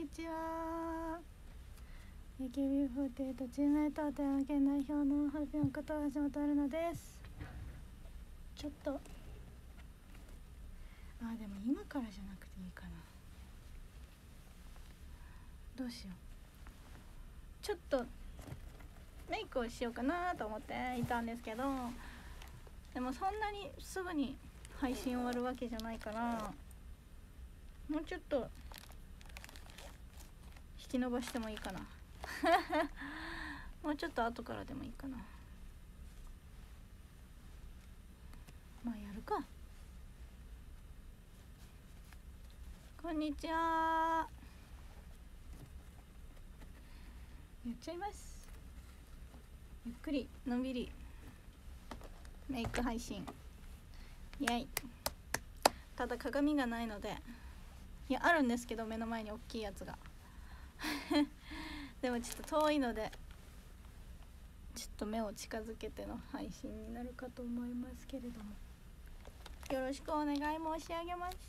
ちは。AKB48 チームメイト富山県代表のハルピョンこと橋本春菜です。ちょっとでも今からじゃなくていいかな。どうしよう。ちょっとメイクをしようかなと思っていたんですけど、でもそんなにすぐに配信終わるわけじゃないから、もうちょっと引き伸ばしてもいいかなもうちょっと後からでもいいかな。まあやるか。こんにちは。やっちゃいます。ゆっくりのんびりメイク配信イエイ。ただ鏡がないので、いやあるんですけど、目の前に大きいやつがでもちょっと遠いので、ちょっと目を近づけての配信になるかと思いますけれども、よろしくお願い申し上げます。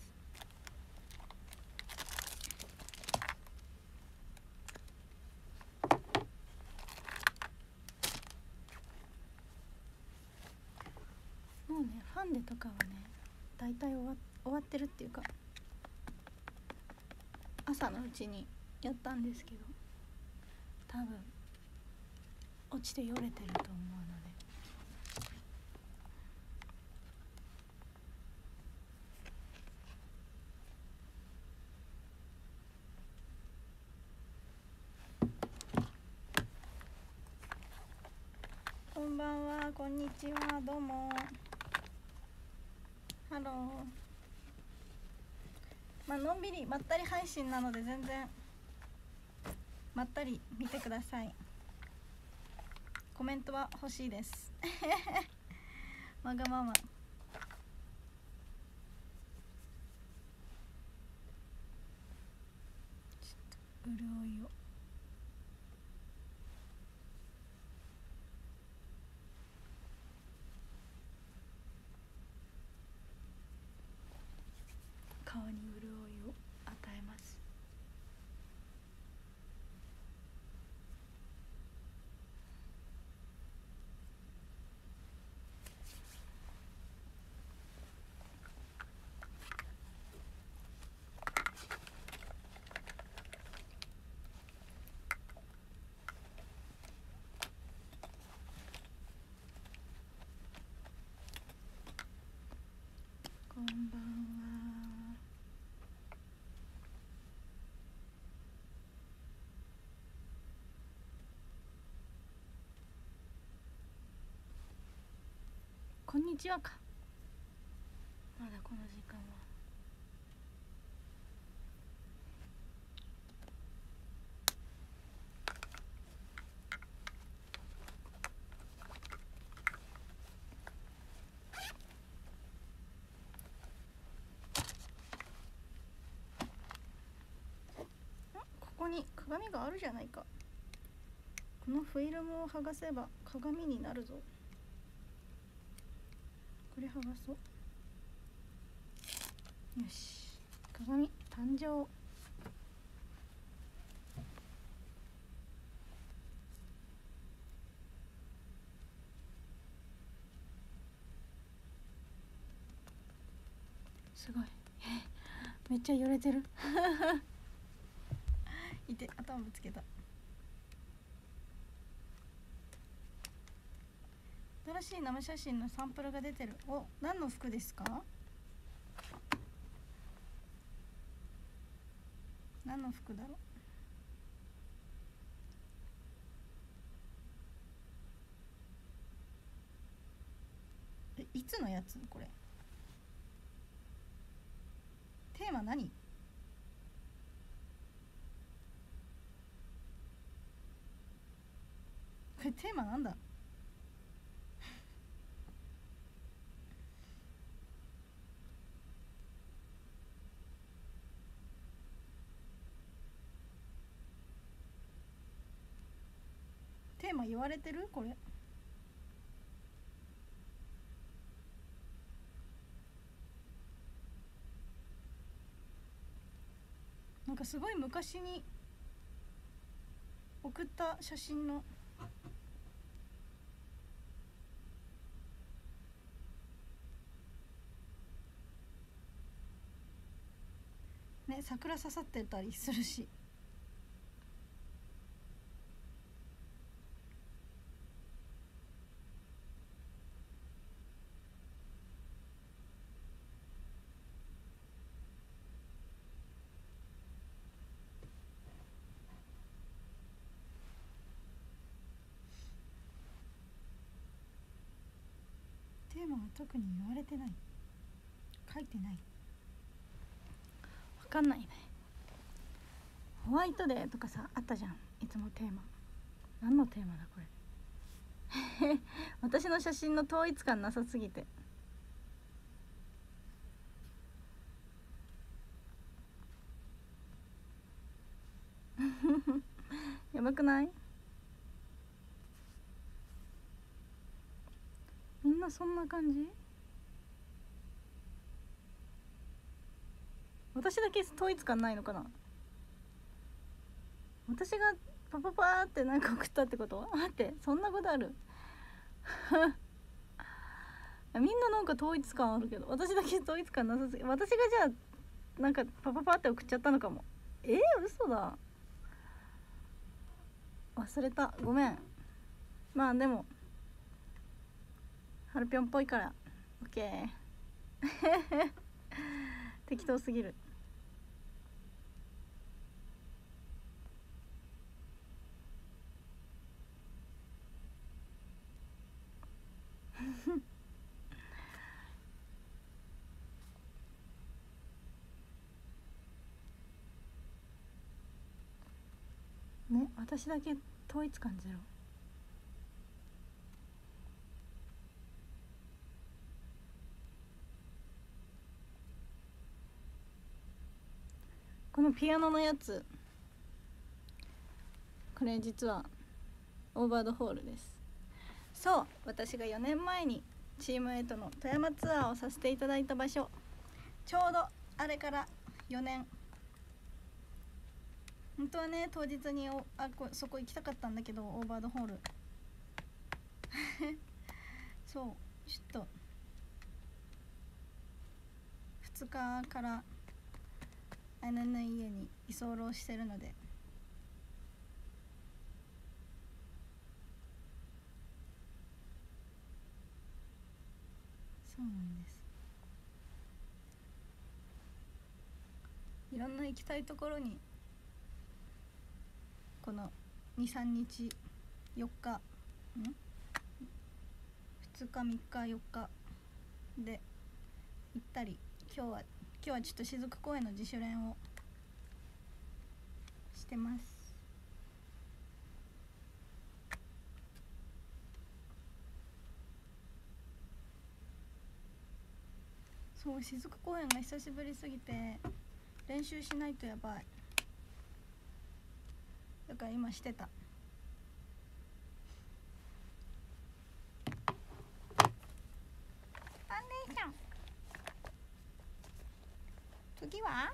もうね、ファンデとかはね大体終わってるっていうか、朝のうちにやったんですけど、多分落ちてよれてると思うので、こんばんは、こんにちは、どうもハロー。のんびりまったり配信なので、全然まったり見てください。コメントは欲しいですわがまま。ちょっと潤いを。顔に潤いを与えます。こんばんは。こんにちはか。まだこの時間は。ここに鏡があるじゃないか。このフィルムを剥がせば鏡になるぞ。これ剥がそう。よし、鏡誕生。すごいめっちゃ揺れてるいて、頭ぶつけた。新しい生写真のサンプルが出てる。お、何の服ですか？何の服だろう。いつのやつこれ。テーマ何？これテーマなんだ？テーマ言われてるこれ。 なんかすごい昔に送った写真のね、桜刺さってたりするし。テーマは特に言われてない、書いてない、わかんないね。ホワイトデーとかさあったじゃん、いつもテーマ。何のテーマだこれ私の写真の統一感なさすぎてやばくない？みんなそんな感じ？私だけ統一感ないのかな？私がパパパーってなんか送ったってこと？待って、そんなことある？みんななんか統一感あるけど、私だけ統一感なさすぎ。私がじゃあなんかパパパって送っちゃったのかも。嘘だ、忘れた、ごめん。まあでもハルピョンっぽいからオッケー適当すぎるね、私だけ統一感ゼロ。このピアノのやつ、これ実はオーバードホールです。そう、私が4年前にチームエイトの富山ツアーをさせていただいた場所、ちょうどあれから4年。本当はね、当日にそこ行きたかったんだけど、オーバードホールそうちょっと2日から姉の家に居候してるので、そうなんです。いろんな行きたいところにこの 2,3 日4日2日3日4日で行ったり、今日はちょっと雫公園の自主練をしてます。そう、雫公園が久しぶりすぎて練習しないとやばい。だから今してた。あ姉ちゃん、次は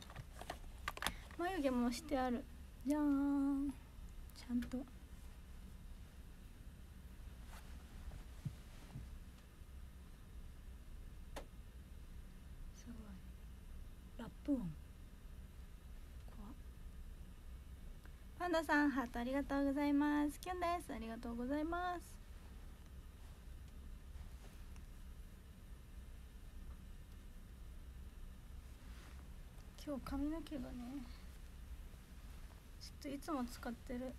眉毛もしてあるじゃーん、ちゃんと。すごいラップ音。パンダさんハートありがとうございます。キュンです、ありがとうございます。今日髪の毛がね、ちょっといつも使ってる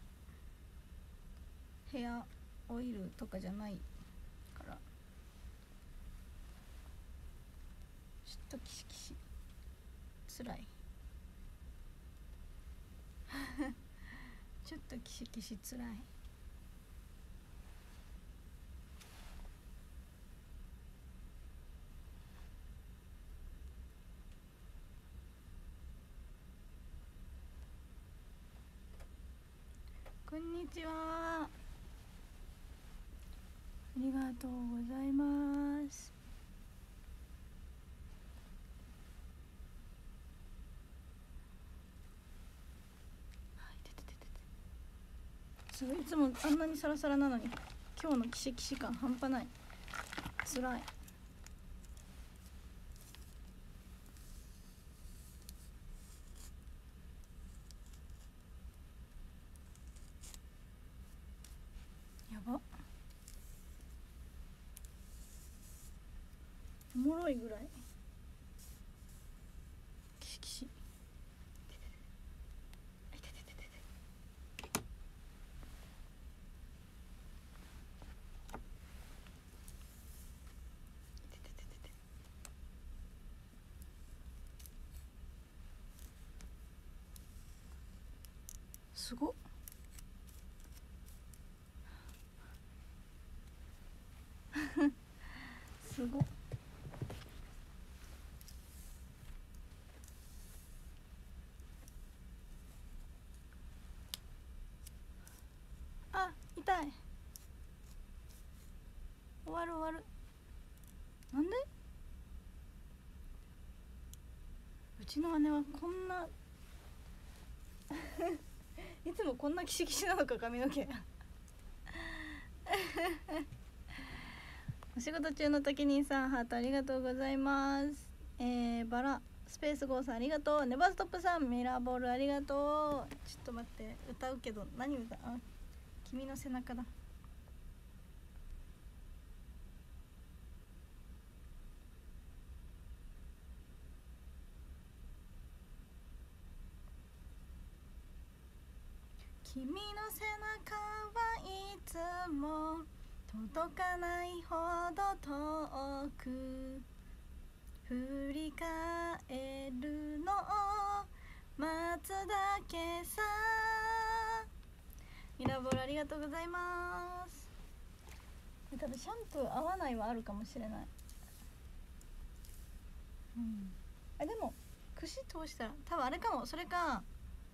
ヘアオイルとかじゃないからちょっとキシキシつらいちょっとキシキシつらい。こんにちは、ありがとうございます。 いつもあんなにサラサラなのに今日のキシキシ感半端ない。つらい。やば、おもろいぐらいキシキシ。すごっ。すごっ。あ、痛い。終わる終わる。なんで？うちの姉はこんないつもこんなキシキシなのか髪の毛お仕事中の時にさんハートありがとうございます。バラスペースゴーさんありがとう。ネバーストップさんミラーボールありがとう。ちょっと待って、歌うけど何歌う？あ、君の背中だ。君の背中はいつも届かないほど遠く、振り返るのを待つだけさ。ミラーボールありがとうございます。多分シャンプー合わないはあるかもしれない。でも串通したら多分あれかも。それか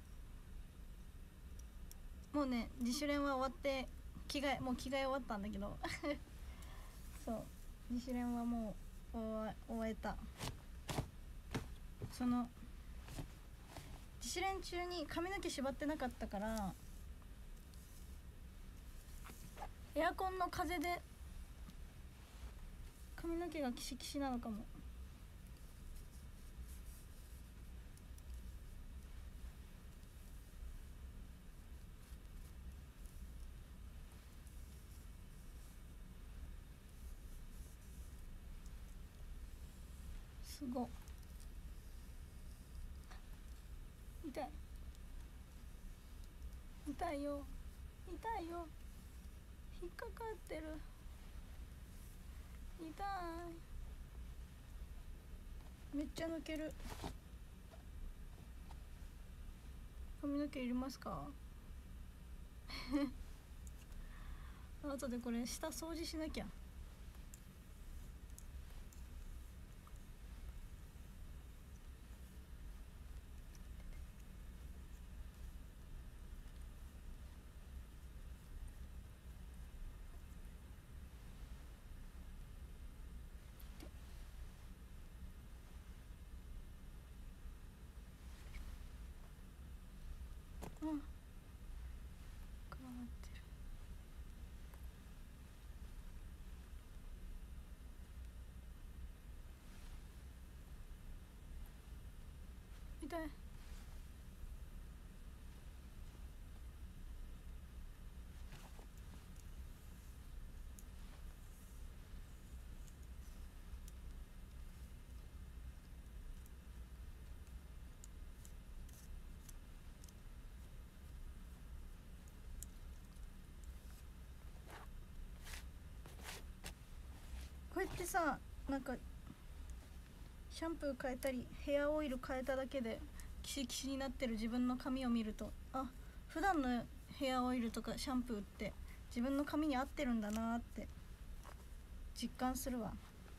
もうね、自主練は終わってもう着替え終わったんだけどそう自主練はもう終えた。その自主練中に髪の毛縛ってなかったからエアコンの風で髪の毛がキシキシなのかも。すごっ。痛い痛いよ痛いよ、引っかかってる。痛い、めっちゃ抜ける。髪の毛いりますか？後でこれ下掃除しなきゃ。うん、加わってる。痛い。こうやってさ、なんかシャンプー変えたりヘアオイル変えただけでキシキシになってる自分の髪を見ると、あ、普段のヘアオイルとかシャンプーって自分の髪に合ってるんだなって実感するわ。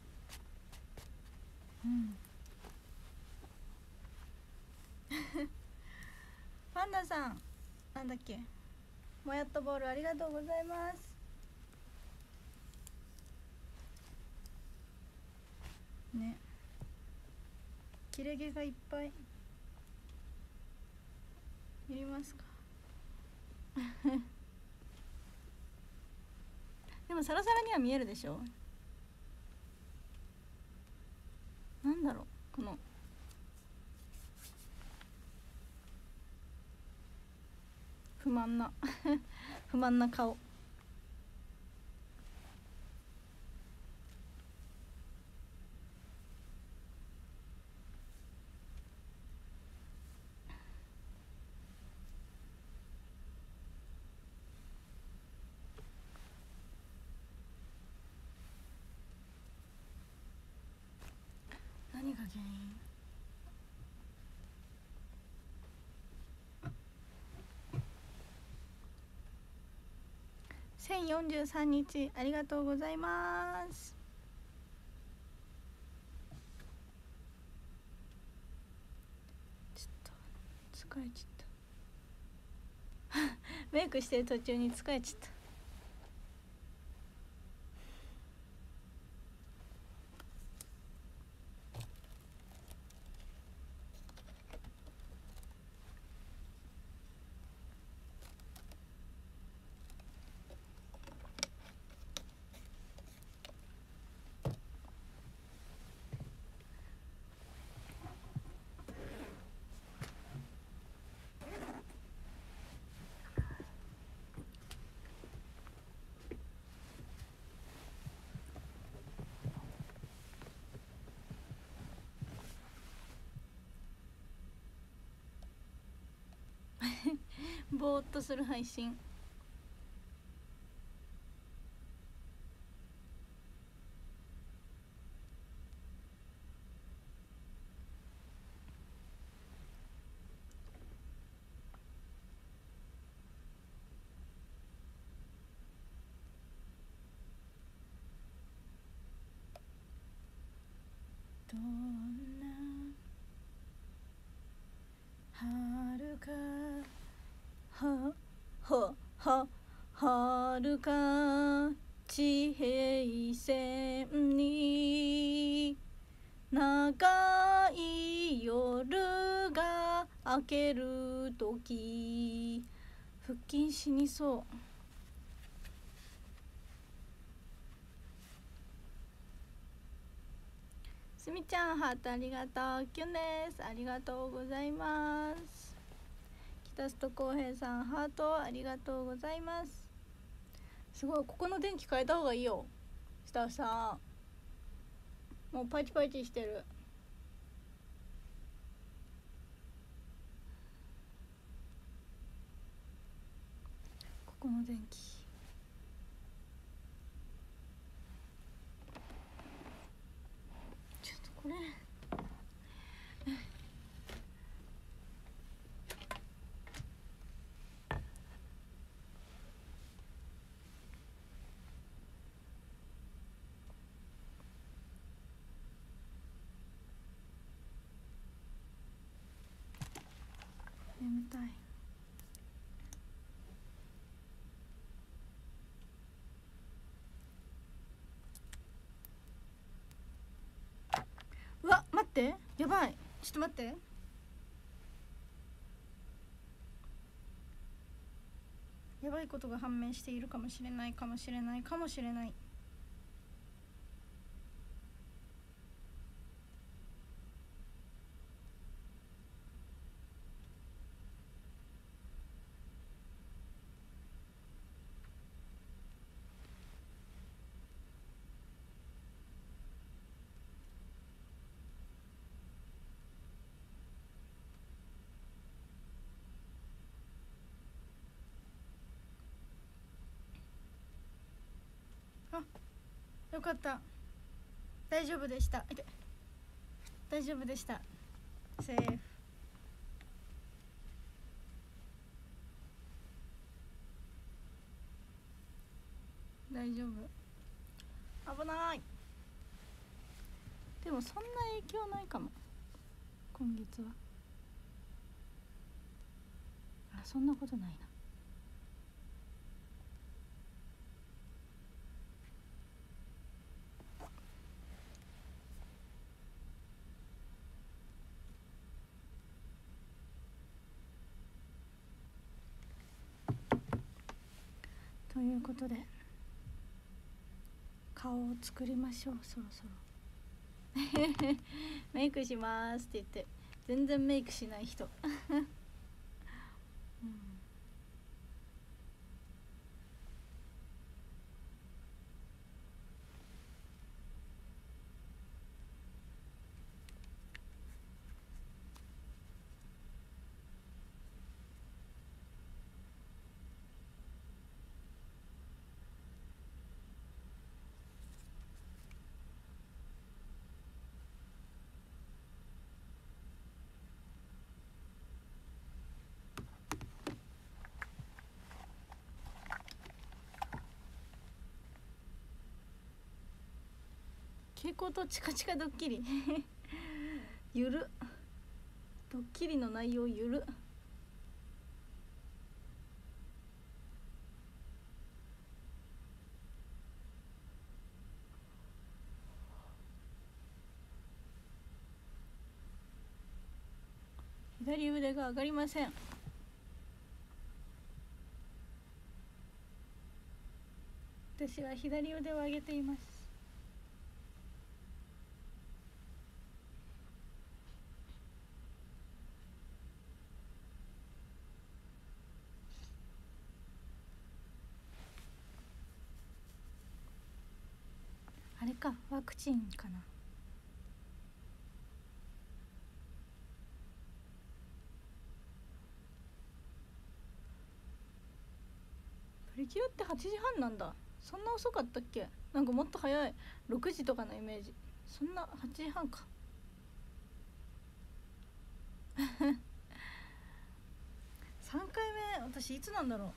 パンダさん、なんだっけ、もやっとボールありがとうございます。ね、切れ毛がいっぱいいりますか？ もサラサラには見えるでしょ。なんだろうこの不満な不満な顔。何が原因。1043日ありがとうございます。ちょっと疲れちゃったメイクしてる途中に疲れちゃった。ぼーっとする配信。どんな遥か遥か地平線に長い夜が明けるとき。腹筋死にそう。すみちゃんハートありがとう。キュンです。ありがとうございます。北里浩平さんハートありがとうございます。すごい、ここの電気変えた方がいいよスタッフさん。もうパチパチしてる。ここの電気ちょっとこれ眠たい。うわ待って、やばい、ちょっと待って。やばいことが判明しているかもしれないかもしれないかもしれない。あ、よかった、大丈夫でした。大丈夫でした。セーフ。大丈夫。危ない。でもそんな影響ないかも今月は。あ、そんなことないな。ということで顔を作りましょう、そろそろ。メイクしますって言って全然メイクしない人。うん、蛍光とチカチカドッキリ。ゆるドッキリの内容ゆる。左腕が上がりません。私は左腕を上げています。あれか、ワクチンかな。プリキュアって8時半なんだ。そんな遅かったっけ？なんかもっと早い6時とかのイメージ。そんな8時半か。3回目私いつなんだろ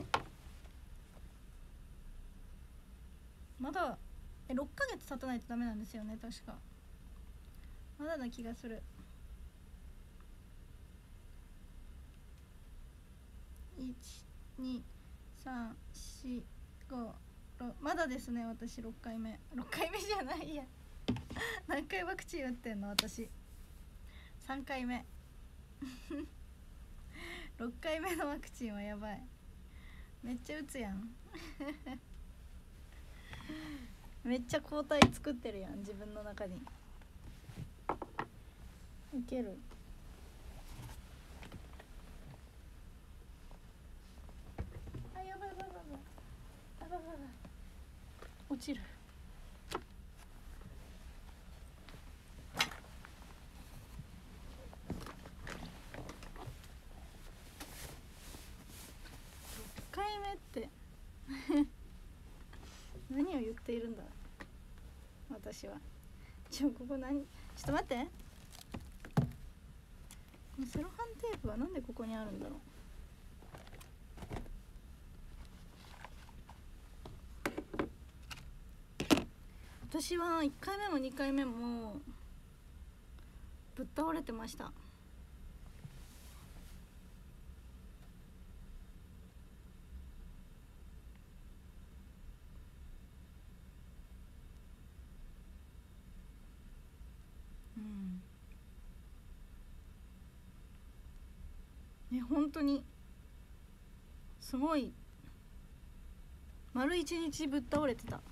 う。まだ6ヶ月経たないとダメなんですよね、確か。まだな気がする。12345まだですね。私6回目じゃないや。何回ワクチン打ってんの私。3回目。6回目のワクチンはやばい。めっちゃ打つやん。めっちゃ抗体作ってるやん、自分の中に。いける。あ、やばいやばいやばいやばいやばい。落ちる。6回目って何を言っているんだ私は。ここ何、ちょっと待って。このセロハンテープはなんでここにあるんだろう。私は1回目も2回目もぶっ倒れてました。本当にすごい。丸1日ぶっ倒れてた。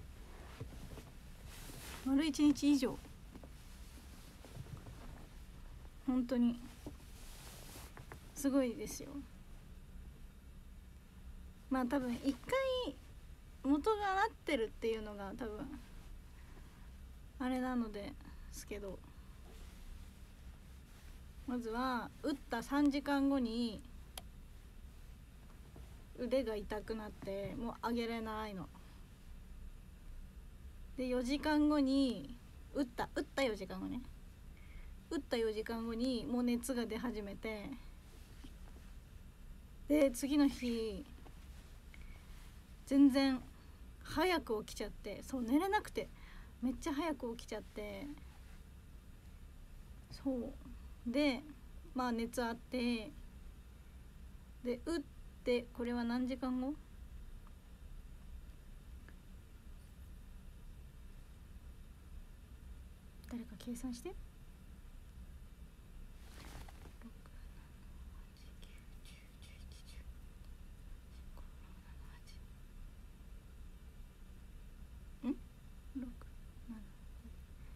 丸1日以上。本当にすごいですよ。まあ多分一回元がなってるっていうのが多分あれなのですけど、まずは打った3時間後に腕が痛くなってもう上げれないので、4時間後に打った4時間後ね、打った4時間後にもう熱が出始めて、で次の日全然早く起きちゃって、そう寝れなくてめっちゃ早く起きちゃって、そうでまあ熱あって、で打ってこれは何時間後？誰か計算して。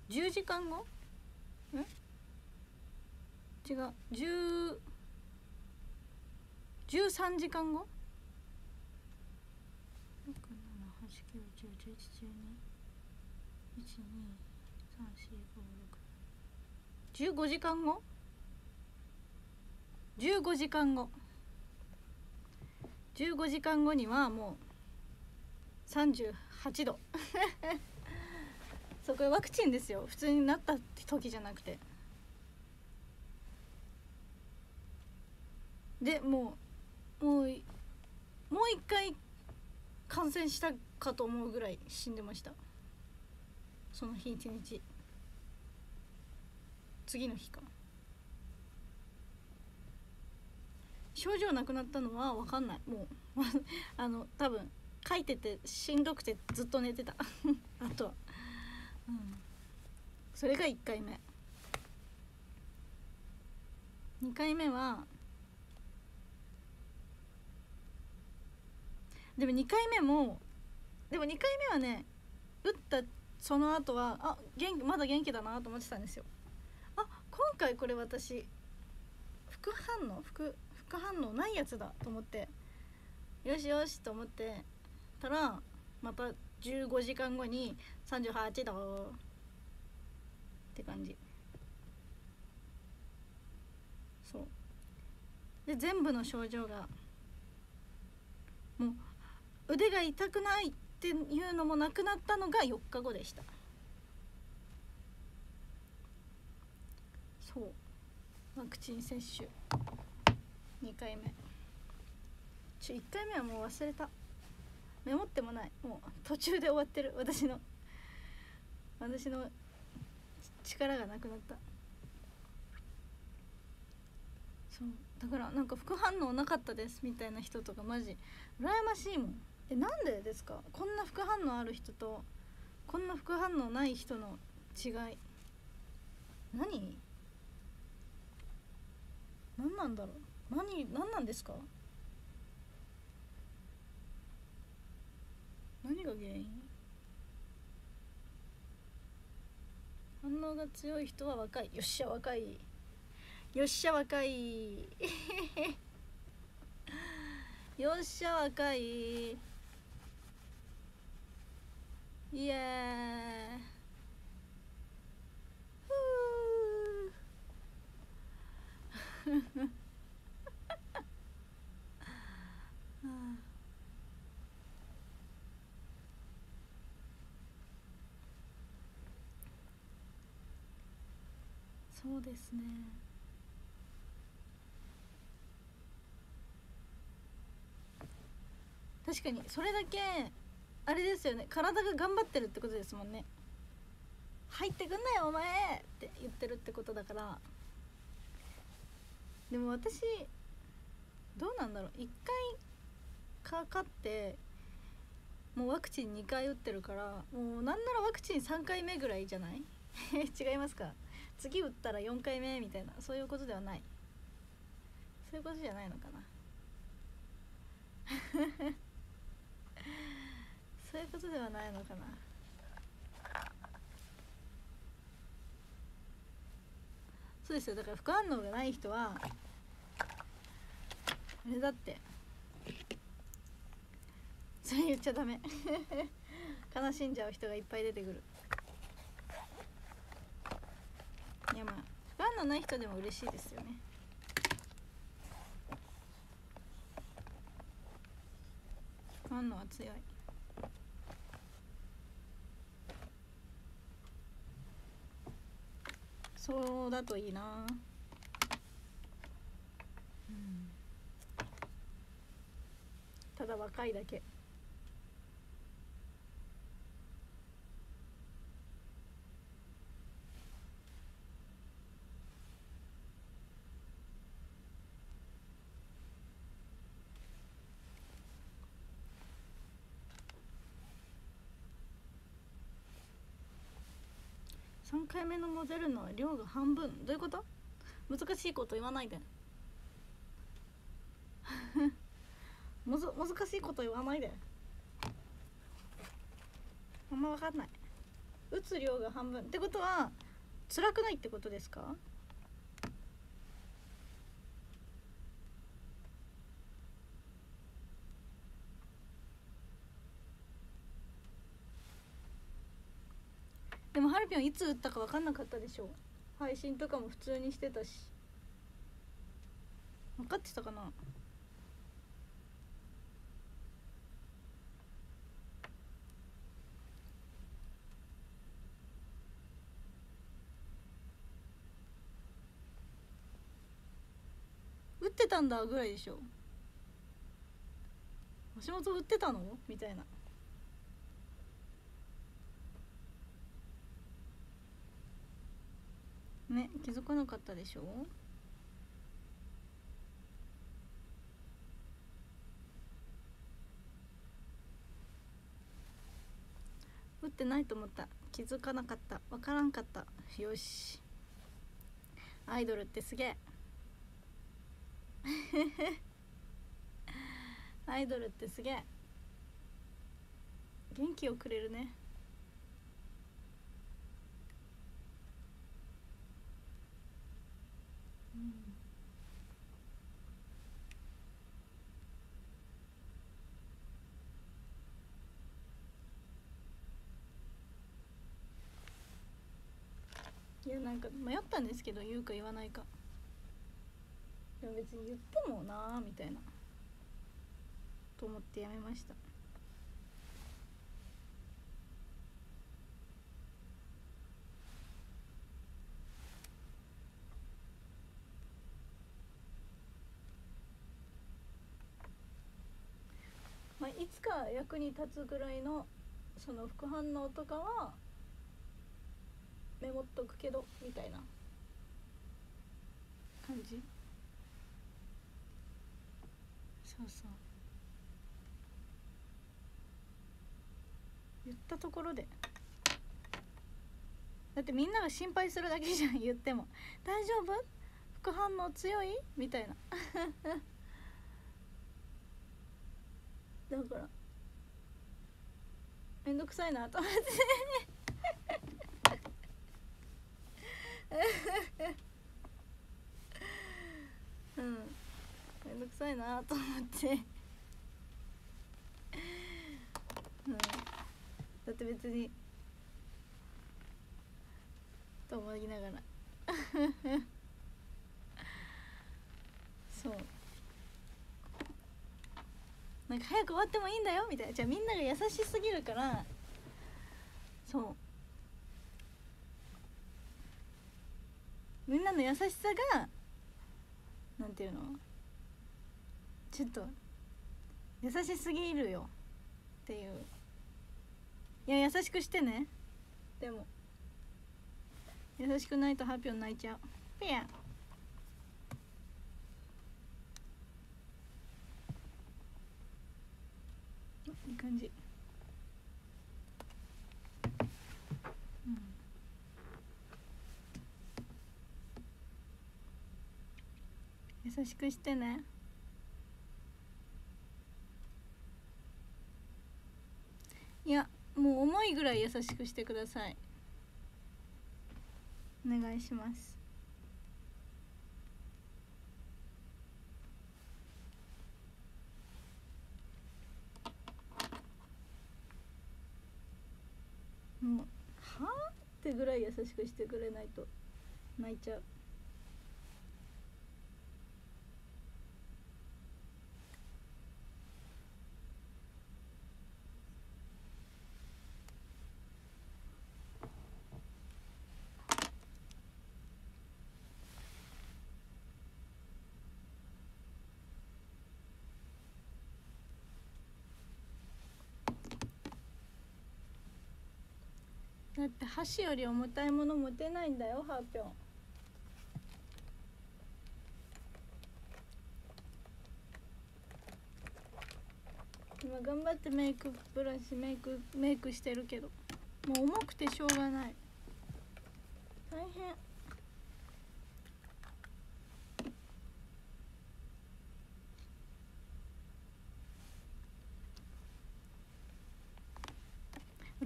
10時間後？違う、13時間後？ 6、7、8、9、10、11、12、1、2、3、4、5、6、15時間後？15時間後15時間後にはもう38度そう、これワクチンですよ。普通になった時じゃなくて。でもう一回感染したかと思うぐらい死んでました。その日一日、次の日か。症状なくなったのは分かんない。もう多分書いててしんどくてずっと寝てたあとは、それが1回目。2回目はでも2回目はね、打ったその後はまだ元気だなと思ってたんですよ。今回これ私副反応ないやつだと思って、よしよしと思ってたら、また15時間後に38度って感じ。そうで、全部の症状がもう腕が痛くないっていうのもなくなったのが4日後でした。そう、ワクチン接種2回目。1回目はもう忘れた。メモってもない。もう途中で終わってる。私の力がなくなった。そうだから、なんか副反応なかったですみたいな人とかマジ羨ましいもん。なんでですか？こんな副反応ある人とこんな副反応ない人の違い、何なんだろう。何なんですか？何が原因？反応が強い人は若い。よっしゃ若い、よっしゃ若いよっしゃ若い、イエーイそうですね。確かにそれだけあれですよね、体が頑張ってるってことですもんね。入ってくんなよお前って言ってるってことだから。でも私どうなんだろう、1回かかってもうワクチン2回打ってるから、もうなんならワクチン3回目ぐらいじゃない違いますか？次打ったら4回目みたいな、そういうことではない。そういうことじゃないのかなそういうことではないのかな。そうですよ。だから副反応がない人はあれだって、それ言っちゃダメ悲しんじゃう人がいっぱい出てくる。いや、まあ副反応ない人でも嬉しいですよね。副反応は強い。そうだといいな。ただ若いだけ。3回目のモデルナは量が半分。どういうこと？難しいこと言わないで難しいこと言わないで。あんま分かんない。 打つ量が半分ってことは辛くないってことですか？でもハルピョンいつ打ったか分かんなかったでしょ。配信とかも普通にしてたし。分かってたかな。打ってたんだぐらいでしょ。橋本打ってたのみたいな。ね、気づかなかったでしょ。打ってないと思った。気づかなかった。わからんかった。よし。アイドルってすげえ。アイドルってすげえ。元気をくれるね。うん、いやなんか迷ったんですけど、言うか言わないか。でも別に言ってもなーみたいなと思ってやめました。まあ、いつか役に立つぐらいのその副反応とかはメモっとくけどみたいな感じ。そうそう、言ったところでだってみんなが心配するだけじゃん。言っても大丈夫、副反応強いみたいな。だからめんどくさいなと思ってうん、めんどくさいなと思ってうん、だって別にと思いながらそう、なんか早く終わってもいいんだよみたいな。じゃあみんなが優しすぎるから、そうみんなの優しさがなんていうの、ちょっと優しすぎるよっていう。いや優しくしてね。でも優しくないとハピョン泣いちゃう。ピヤン。いい感じ。うん、優しくしてね。いやもう重いぐらい優しくしてください。お願いします。もうはあってぐらい優しくしてくれないと泣いちゃう。だって箸より重たいもの持てないんだよハーピョン。今頑張ってメイクブラシメイクしてるけどもう重くてしょうがない。大変。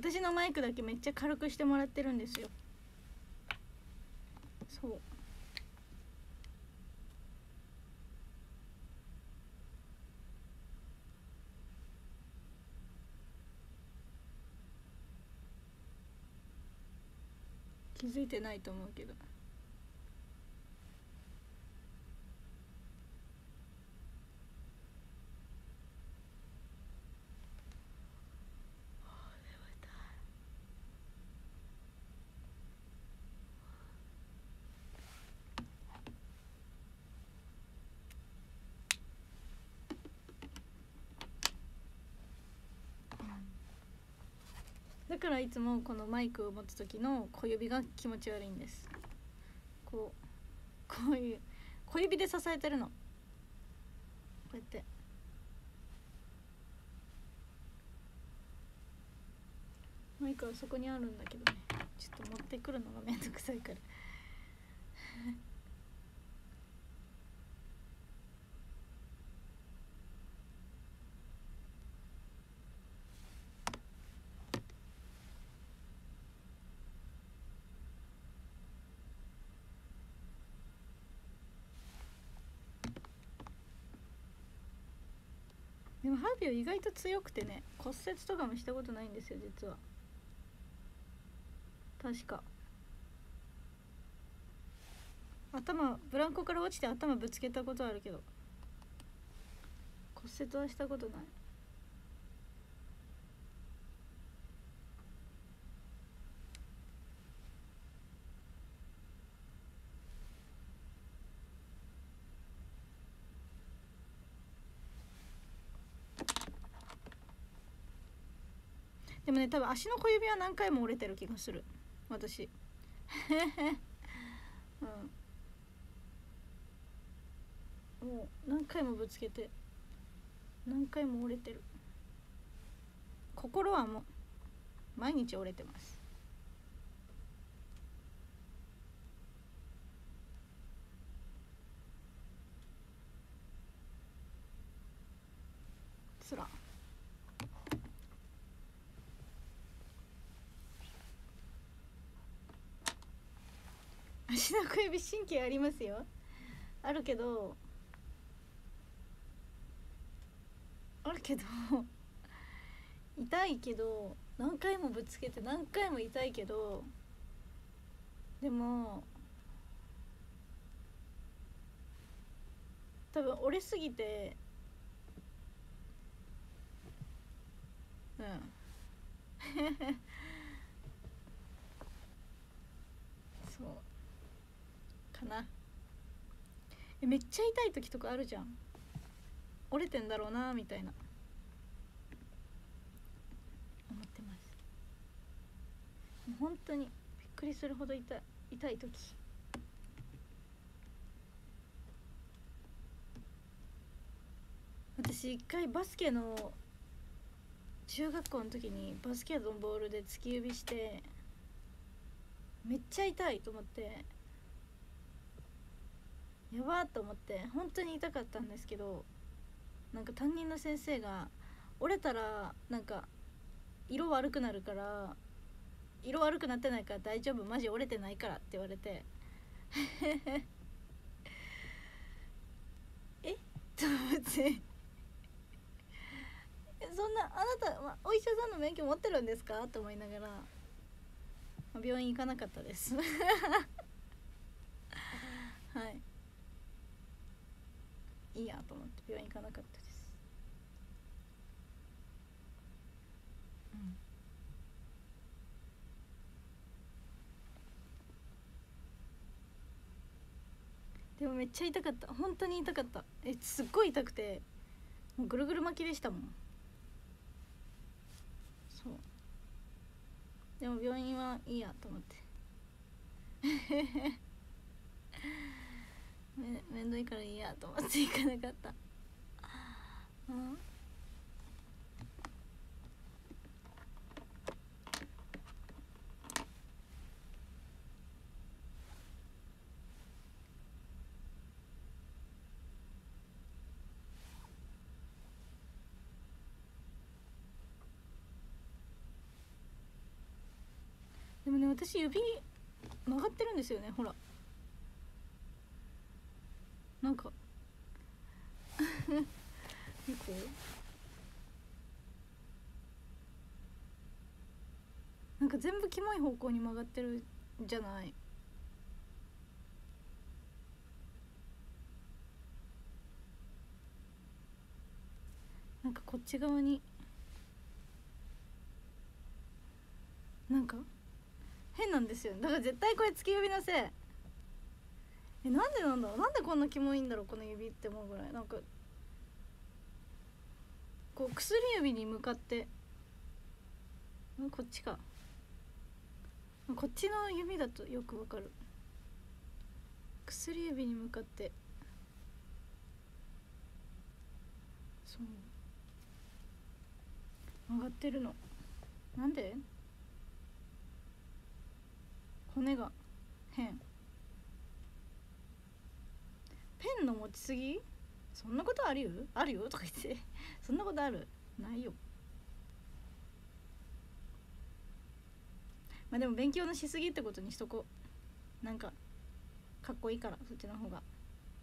私のマイクだけめっちゃ軽くしてもらってるんですよ。そう。気づいてないと思うけど。だからいつもこのマイクを持つ時の小指が気持ち悪いんです。こういう小指で支えてるの、こうやって。マイクはそこにあるんだけどね、ちょっと持ってくるのがめんどくさいからでもハービーは意外と強くてね、骨折とかもしたことないんですよ実は。確か頭ブランコから落ちて頭ぶつけたことあるけど骨折はしたことない。でもね、多分足の小指は何回も折れてる気がする私うん、もう何回もぶつけて何回も折れてる。心はもう毎日折れてます。つら足の小指神経ありますよ。あるけど痛いけど、何回もぶつけて何回も痛いけど、でも多分折れすぎてそうかな。めっちゃ痛い時とかあるじゃん、折れてんだろうなみたいな思ってます。本当にびっくりするほど痛い時。私一回バスケの中学校の時にバスケのボールで突き指してめっちゃ痛いと思って、やばーと思って本当に痛かったんですけど、なんか担任の先生が折れたらなんか色悪くなるから色悪くなってないから大丈夫、マジ折れてないからって言われてえと思ってそんなあなた、お医者さんの免許持ってるんですかと思いながら、病院行かなかったですはいいいやと思って病院行かなかったです。でもめっちゃ痛かった、本当に痛かった。すっごい痛くてもうぐるぐる巻きでしたもん。そうでも病院はいいやと思ってめんどいからいいやと思って行かなかった。うん私指曲がってるんですよね、ほらなんか結構なんか全部キモい方向に曲がってるじゃない。なんかこっち側になんか変なんですよ。だから絶対これ突き指のせい。なんでなんだろう、なんでこんなキモいんだろうこの指って思うぐらい、なんかこう薬指に向かってこっちか、こっちの指だとよくわかる。薬指に向かってそう曲がってるの。なんで？骨が変。ペンの持ちすぎ？そんなことあるよあるよとか言ってそんなことある？ないよ。まあでも勉強のしすぎってことにしとこう。なんかかっこいいから、そっちの方が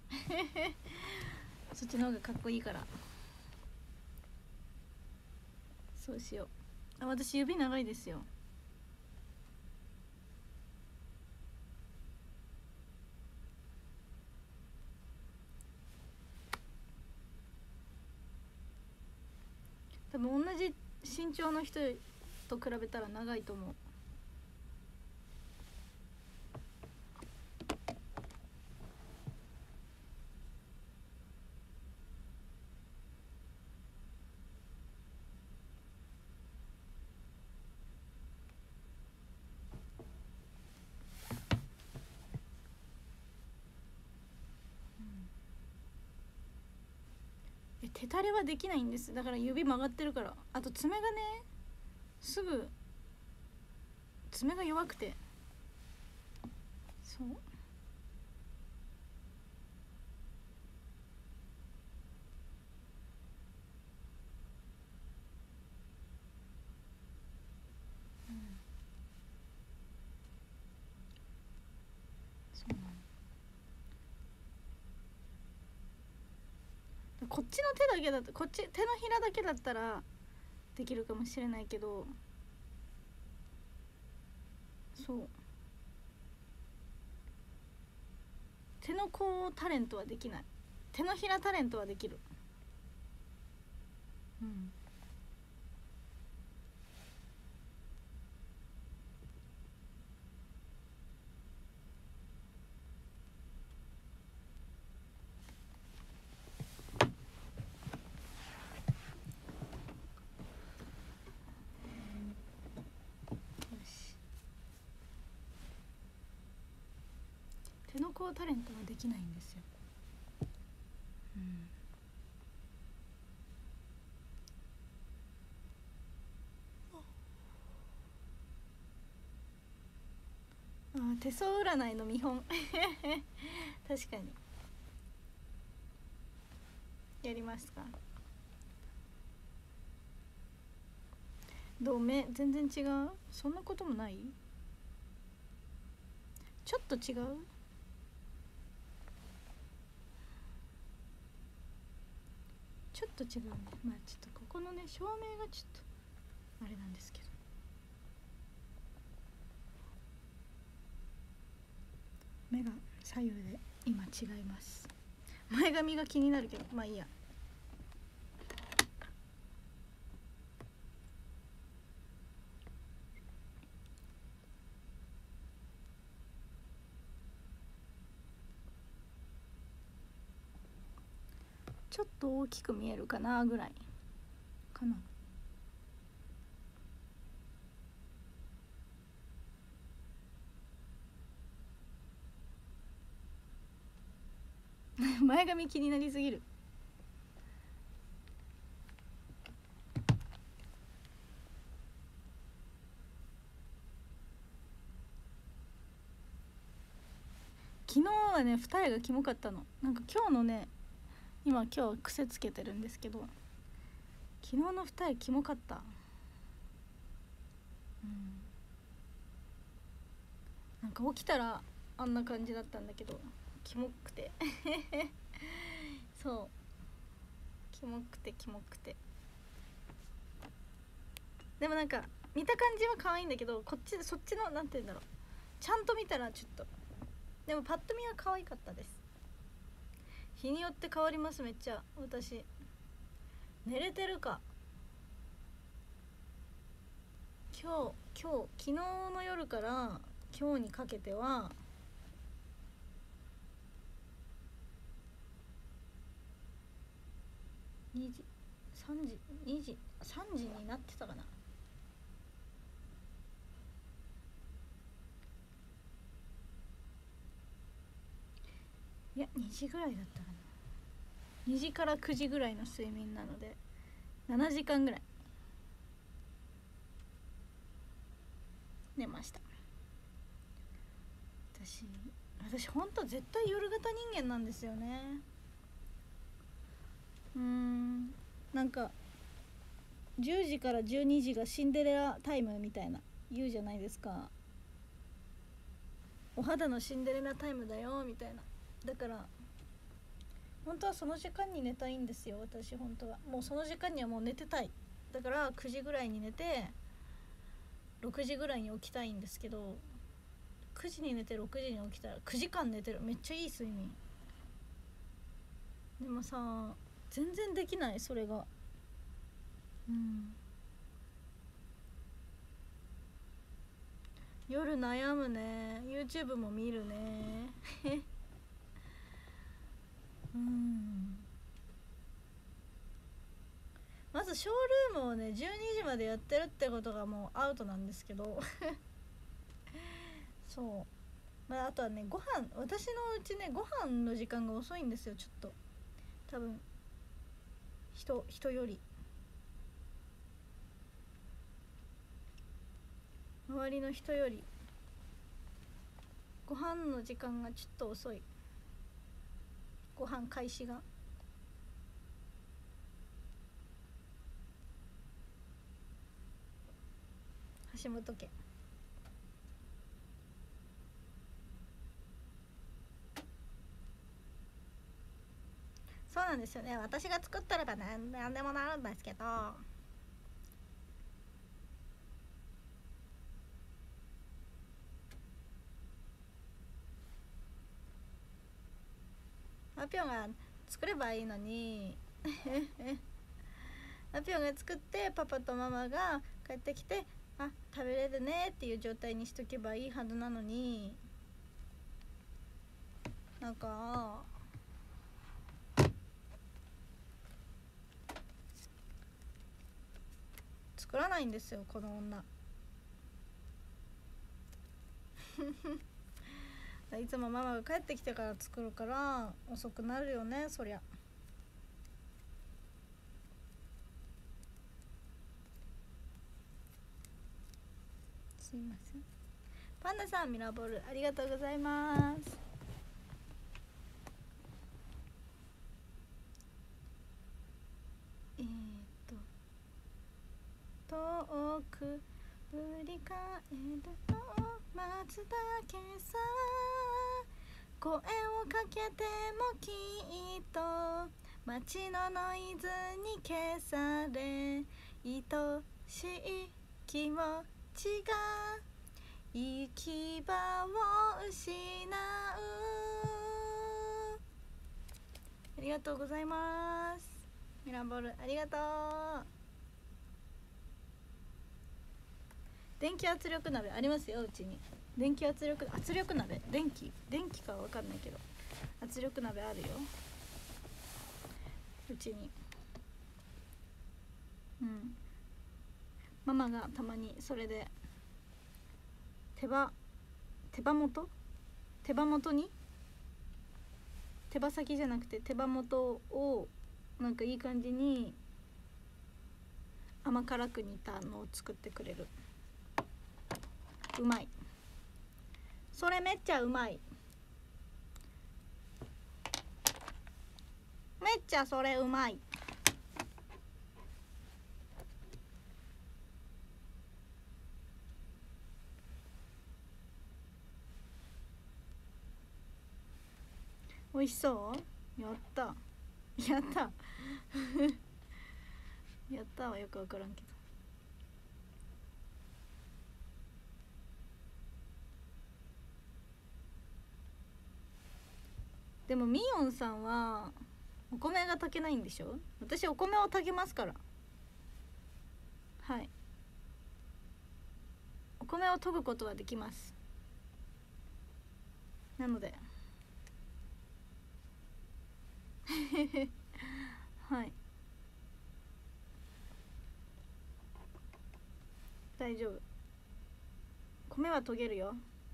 そっちの方がかっこいいからそうしよう。あ、私指長いですよ。多分同じ身長の人と比べたら長いと思う。手垂れはできないんです。だから指曲がってるから。あと爪がね、すぐ爪が弱くて、そうそうなの。こっちの手だけだと、こっち手のひらだけだったらできるかもしれないけど、そう手の甲タレントはできない。手のひらタレントはできる。うん。手の甲タレントはできないんですよ。うん、あ、手相占いの見本確かにやりますか。どう？目全然違う？そんなこともない？ちょっと違う？ちょっと違うね。まあちょっとここのね照明がちょっとあれなんですけど、目が左右で今違います。前髪が気になるけどまあいいや。ちょっと大きく見えるかなぐらいかな。前髪気になりすぎる。昨日はね二重がキモかったの。なんか今日のね、今日癖つけてるんですけど、昨日の二重キモかった。 なんか起きたらあんな感じだったんだけど、キモくてそうキモくてキモくて、でもなんか見た感じは可愛いんだけど、そっちのなんて言うんだろう、ちゃんと見たらちょっと、でもパッと見は可愛かったです。日によって変わります。めっちゃ私寝れてるか、昨日の夜から今日にかけては2時3時になってたかな。いや2時ぐらいだったかな。2時から9時ぐらいの睡眠なので7時間ぐらい寝ました。私ほんと絶対夜型人間なんですよね。なんか10時から12時がシンデレラタイムみたいな言うじゃないですか。お肌のシンデレラタイムだよみたいな。だから本当はその時間に寝たいんですよ。私本当はもうその時間にはもう寝てたい。だから9時ぐらいに寝て6時ぐらいに起きたいんですけど、9時に寝て6時に起きたら9時間寝てる。めっちゃいい睡眠。でもさ全然できない、それが。夜悩むね。 YouTube も見るねまずショールームをね12時までやってるってことがもうアウトなんですけどそう、まあ、あとはねご飯、私のうちねご飯の時間が遅いんですよ。ちょっと多分人より周りの人よりご飯の時間がちょっと遅い。ご飯開始が橋本家。そうなんですよね。私が作ったらば何でもなるんですけど、アピョンが作ればいいのにアピョンが作ってパパとママが帰ってきて食べれるねっていう状態にしとけばいいはずなのに、なんか作らないんですよこの女いつもママが帰ってきてから作るから遅くなるよね、そりゃ。すいません。パンダさんミラーボールありがとうございます。遠く振り返ると待つだけさ、声をかけてもきっと街のノイズに消され、愛しい気持ちが行き場を失う。ありがとうございます。ミラーボールありがとう。電気圧力鍋ありますようちに。電気圧力鍋、電気かわかんないけど圧力鍋あるようちに。ママがたまにそれで手羽元に手羽先じゃなくて手羽元をなんかいい感じに甘辛く煮たのを作ってくれる。うまい。それめっちゃうまい。めっちゃそれうまい。 美味しそう。やったやったやったはよく分からんけど。でもミヨンさんはお米が炊けないんでしょ。私お米を炊けますから。はい、お米を研ぐことはできます。なのではい、大丈夫。米は研げるよ。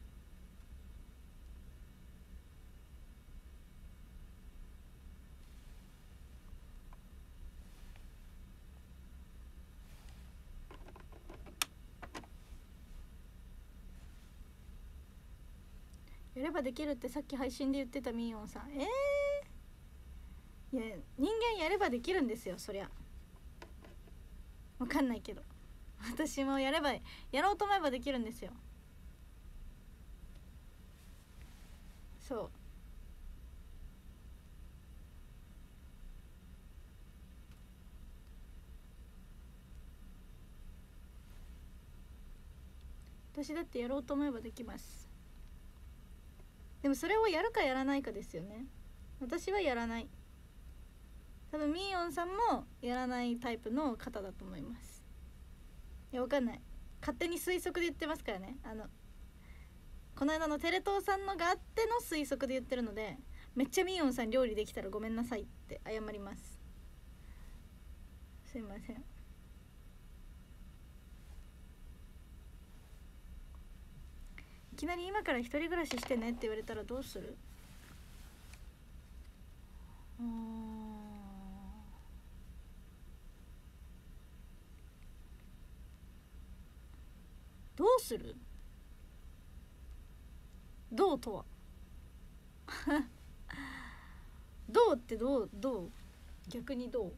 やればできるってさっき配信で言ってたミーヨンさん。いや人間やればできるんですよ、そりゃ。わかんないけど私もやろうと思えばできるんですよ。そう。私だってやろうと思えばできます。でもそれをやるかやらないかですよね。私はやらない。多分ミーヨンさんもやらないタイプの方だと思います。いやわかんない、勝手に推測で言ってますからね。この間のテレ東さんのがあっての推測で言ってるので、めっちゃミーヨンさん料理できたらごめんなさいって謝ります。すいません。いきなり今から一人暮らししてねって言われたらどうする？どうする？どうとはどうってどう逆にどう？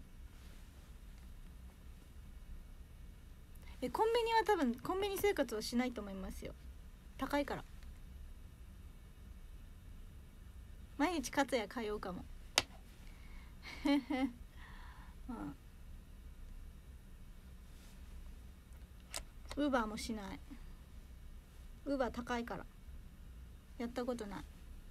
コンビニは多分コンビニ生活はしないと思いますよ。高いから。毎日カツヤ通うかもウーバーもしない。ウーバー高いからやったことない。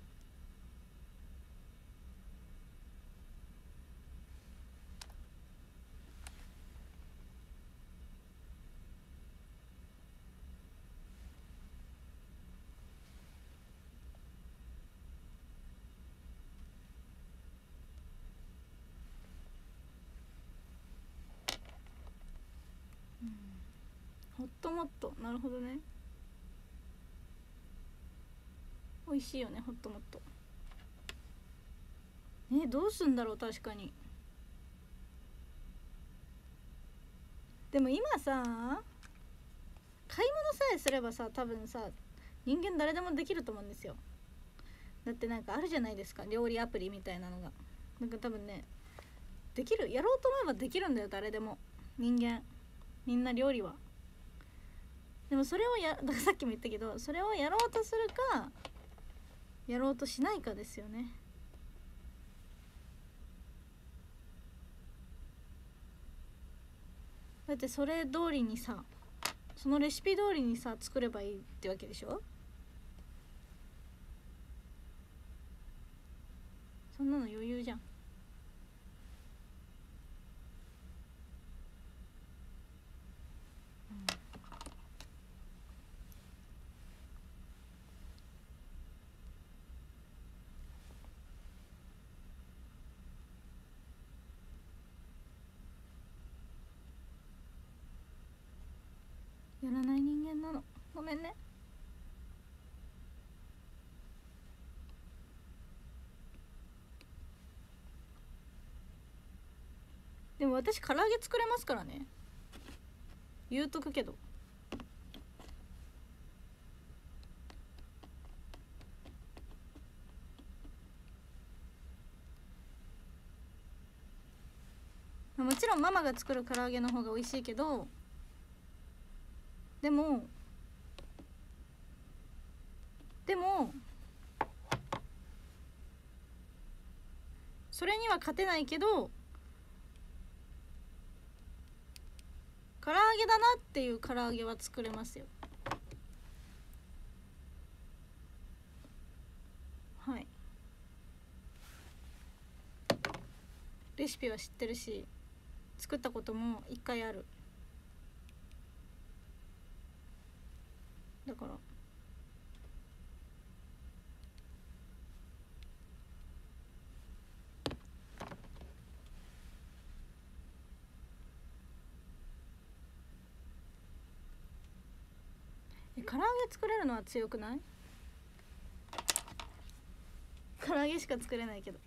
ホットモット、なるほどね。美味しいよねホットモット。どうすんだろう。確かに。でも今さ、買い物さえすればさ、多分さ人間誰でもできると思うんですよ。だってなんかあるじゃないですか、料理アプリみたいなのが。なんか多分ね、できる、やろうと思えばできるんだよ、誰でも。人間みんな料理は。でもそれをだからさっきも言ったけど、それをやろうとするかやろうとしないかですよね。だってそれ通りにさ、そのレシピ通りにさ作ればいいってわけでしょ。そんなの余裕じゃん。やらない人間なの、ごめんね。でも私唐揚げ作れますからね、言うとくけど。もちろんママが作る唐揚げの方が美味しいけど、でもそれには勝てないけど、唐揚げだなっていう唐揚げは作れますよ。はい、レシピは知ってるし作ったことも1回ある。だから唐揚げ作れるのは強くない？唐揚げしか作れないけど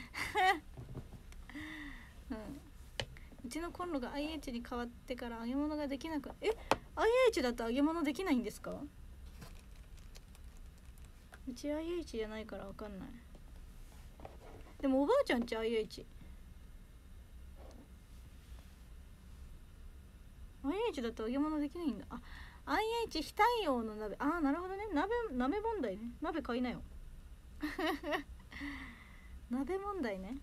うん、うちのコンロが IH に変わってから揚げ物ができなく、IH だと揚げ物できないんですか？うち IH じゃないから分かんない。でもおばあちゃんち IH だと揚げ物できないんだ。あ、IH 非対応の鍋。ああ、なるほどね。鍋問題ね。鍋買いなよ鍋問題ね。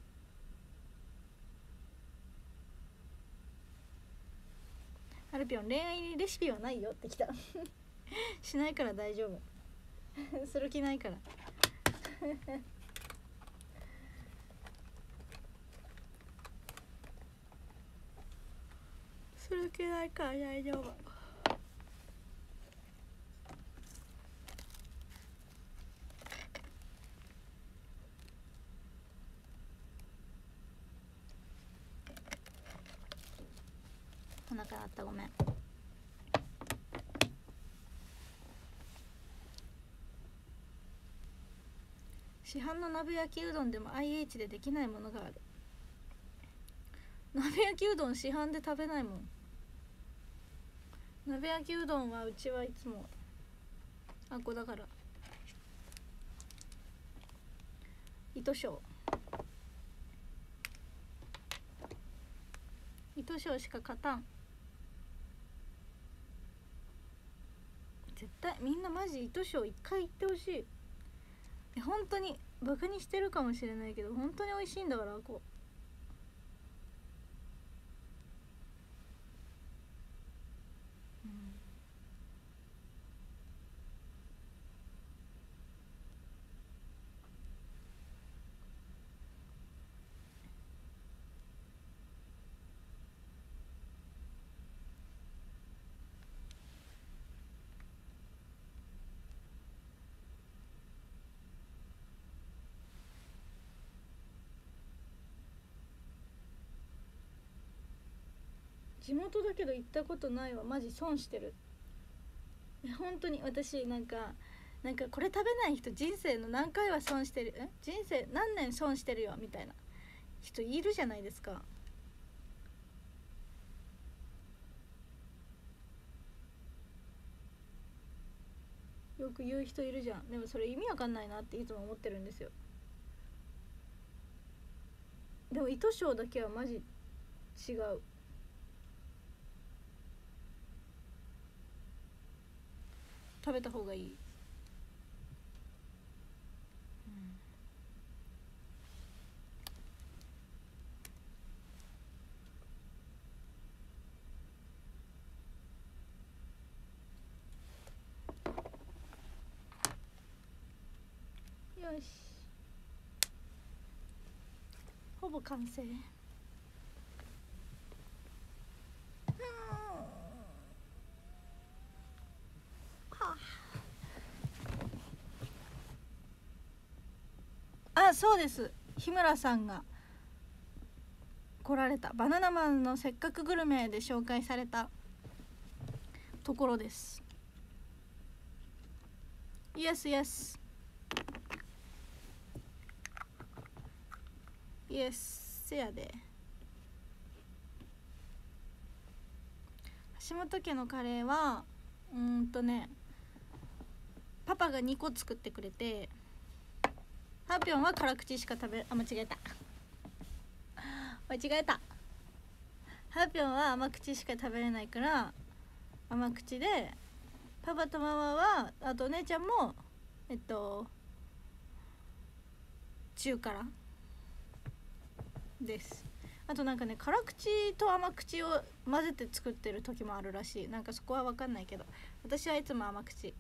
アルピョン、恋愛にレシピはないよってきたしないから大丈夫する気ないからする気ないから大丈夫。お腹鳴った、ごめん。市販の鍋焼きうどんでも IH でできないものがある。鍋焼きうどん市販で食べないもん。鍋焼きうどんはうちはいつもあっこだから、糸庄しか勝たん。絶対みんなマジ糸庄一回行ってほしい。本当にバカにしてるかもしれないけど本当に美味しいんだから。こう、地元だけど行ったことないわ。マジ損してる。本当に私なんかこれ食べない人人生の何回は損してる、人生何年損してるよみたいな人いるじゃないですか。よく言う人いるじゃん。でもそれ意味わかんないなっていつも思ってるんですよ。でも糸庄だけはマジ違う。食べた方がいい。よし、ほぼ完成。あ、そうです。日村さんが来られたバナナマンのせっかくグルメで紹介されたところです。イエスイエスイエスせやで。橋本家のカレーはパパが2個作ってくれて、ハーピョンは辛口しか間違えたハーピョンは甘口しか食べれないから甘口で、パパとママはあとお姉ちゃんも中辛です。あとなんかね、辛口と甘口を混ぜて作ってる時もあるらしい。なんかそこは分かんないけど、私はいつも甘口。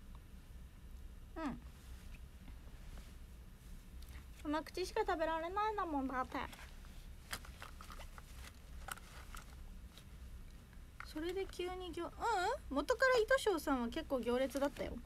甘口しか食べられないんだもんだって。それで急に元から糸庄さんは結構行列だったよ。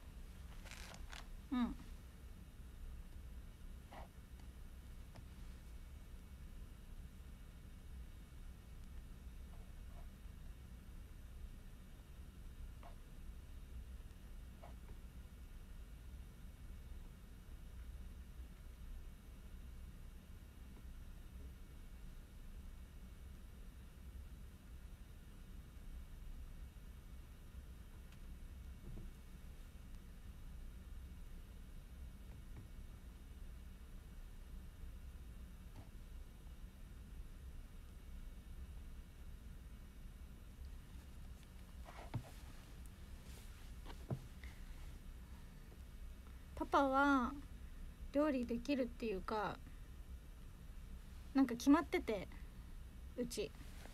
パパは料理できるっていうか、なんか決まってて、うち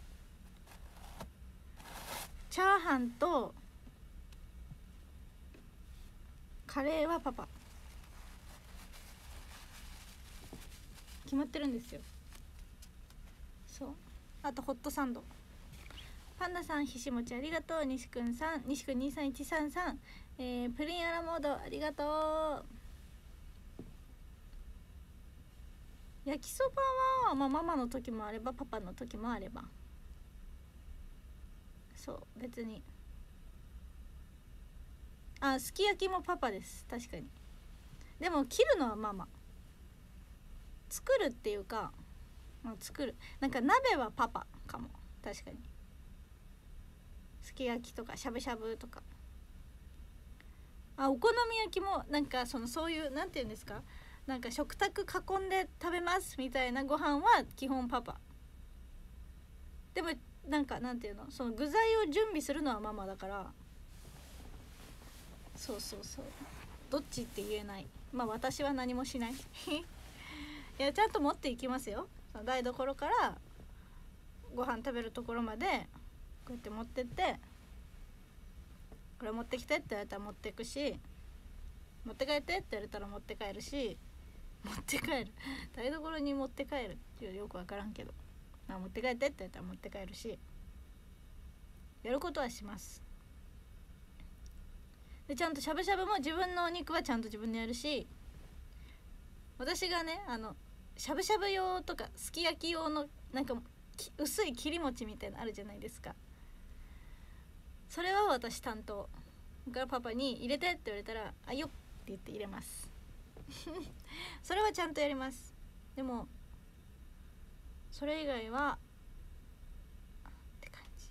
チャーハンとカレーはパパ決まってるんですよ。そう、あとホットサンド。パンダさん、ひしもちありがとう。西くんさん、西くん23133、プリンアラモードありがとう。焼きそばは、ママの時もあればパパの時もあれば、そう別に。すき焼きもパパです、確かに。でも切るのはママ。作るっていうか、作る、なんか鍋はパパかも、確かに。すき焼きとかしゃぶしゃぶとか、お好み焼きもなんかそういう、なんていうんですか、なんか食卓囲んで食べますみたいなご飯は基本パパ。でもなんかなんていうの、その具材を準備するのはママだから、そうどっちって言えない。私は何もしないいや、ちゃんと持っていきますよ。台所からご飯食べるところまでこうやって持ってって、これ持ってきてって言われたら持ってくし、持って帰ってって言われたら持って帰るし、持って帰る台所に持って帰るっていうよく分からんけど、持って帰ってって言ったら持って帰るし、やることはします。でちゃんとしゃぶしゃぶも自分のお肉はちゃんと自分でやるし、私がね、しゃぶしゃぶ用とかすき焼き用のなんか薄い切り餅みたいなのあるじゃないですか。それは私担当だから、パパに入れてって言われたら「あよっ」って言って入れますそれはちゃんとやります。でもそれ以外はって感じ。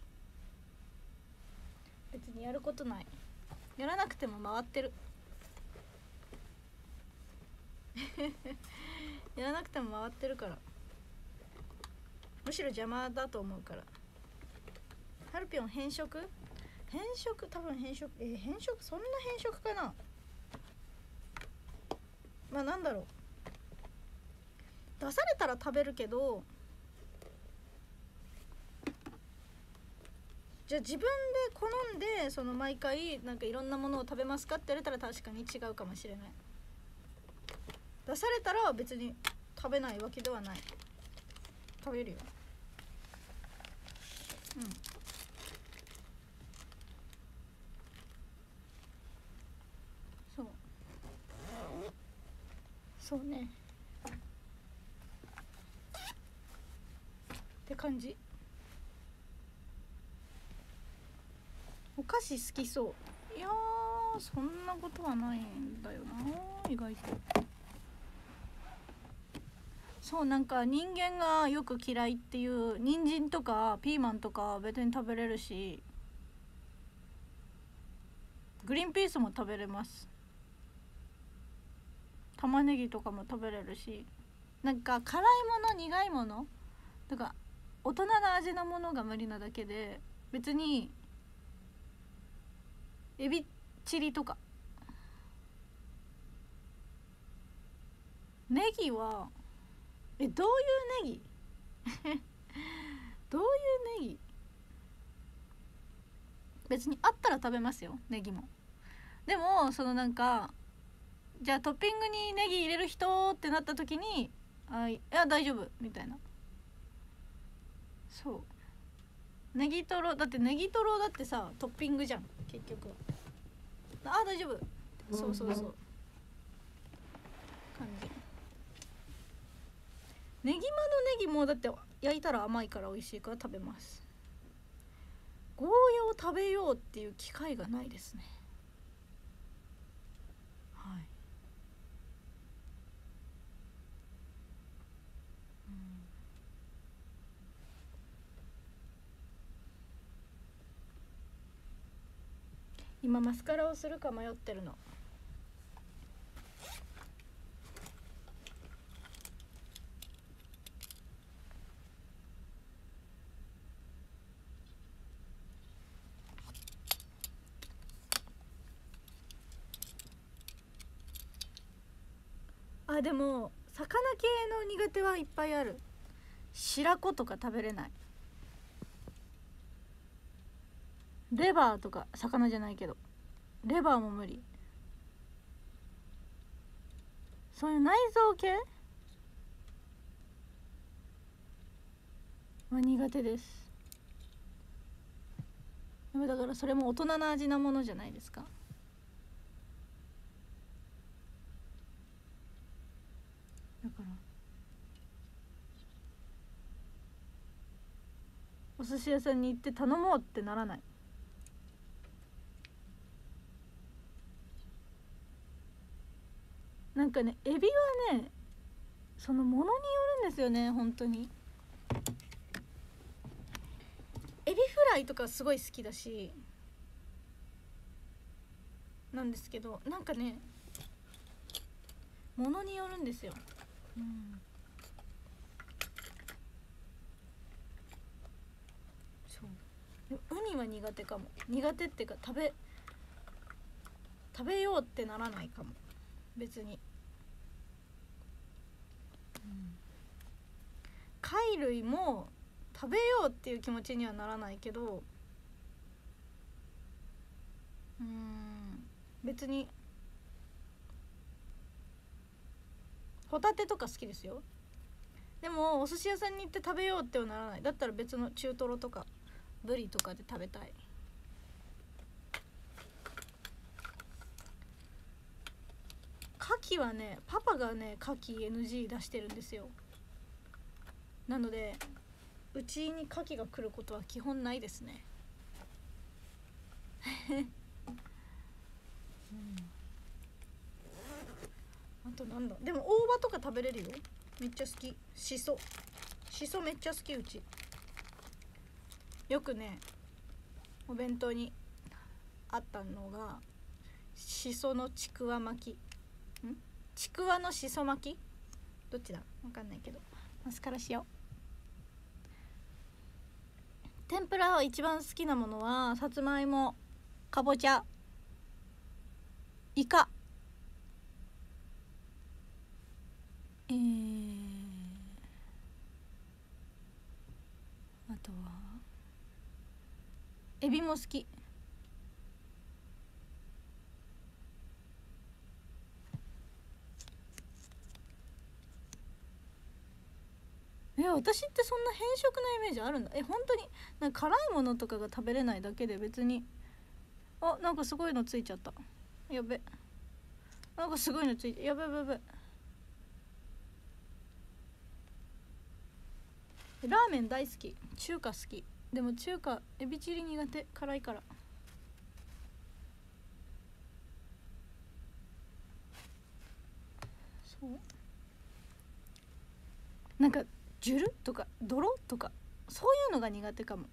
別にやることない。やらなくても回ってるやらなくても回ってるから、むしろ邪魔だと思うから。ハルピョン変色多分変色、変色、そんな変色かな。なんだろう、出されたら食べるけど、じゃあ自分で好んで毎回なんかいろんなものを食べますかって言われたら確かに違うかもしれない。出されたら別に食べないわけではない。食べるよ。そうねって感じ。お菓子好きそう。いやー、そんなことはないんだよな、意外と。そう、なんか人間がよく嫌いっていう人参とかピーマンとか別に食べれるし、グリーンピースも食べれます。玉ねぎとかも食べれるし、なんか辛いもの苦いものとか大人な味のものが無理なだけで、別にエビチリとかネギはどういうネギどういうネギ？別にあったら食べますよ、ネギも。でもそのなんか、じゃあトッピングにネギ入れる人ってなった時に、いや大丈夫みたいな。そう、ネギトロだって、ネギトロだってさトッピングじゃん結局は。大丈夫、そうそうそう感じ。ネギマのネギもだって焼いたら甘いから美味しいから食べます。ゴーヤを食べようっていう機会がないですね。はい、今マスカラをするか迷ってるの。でも魚系の苦手はいっぱいある。白子とか食べれない。レバーとか、魚じゃないけどレバーも無理。そういう内臓系は苦手です。だからそれも大人の味なものじゃないですか。だからお寿司屋さんに行って頼もうってならない。なんかね、エビはね、そのものによるんですよね本当に。エビフライとかすごい好きだしなんですけど、なんかねものによるんですよ。そうでもウニは苦手かも。苦手っていうか食べようってならないかも別に。貝類も食べようっていう気持ちにはならないけど、別にホタテとか好きですよ。でもお寿司屋さんに行って食べようってはならない。だったら別の中トロとかブリとかで食べたい。牡蠣はね、パパがね牡蠣 NG 出してるんですよ。なのでうちに牡蠣が来ることは基本ないですね。あとなんだ、でも大葉とか食べれるよ。めっちゃ好き。しそめっちゃ好き。うちよくねお弁当にあったのがしそのちくわ巻き、ちくわのしそ巻き、どっちだわかんないけど、マスカラしよう。天ぷら一番好きなものはさつまいも、かぼちゃ、イカ、あとはエビも好き。私ってそんな偏食なイメージあるんだ。本当になんか辛いものとかが食べれないだけで別に。なんかすごいのついちゃった。やべ、なんかすごいのついて、やべ。ラーメン大好き、中華好き。でも中華エビチリ苦手、辛いから。そうなんかジュルとか泥とかそういうのが苦手かも。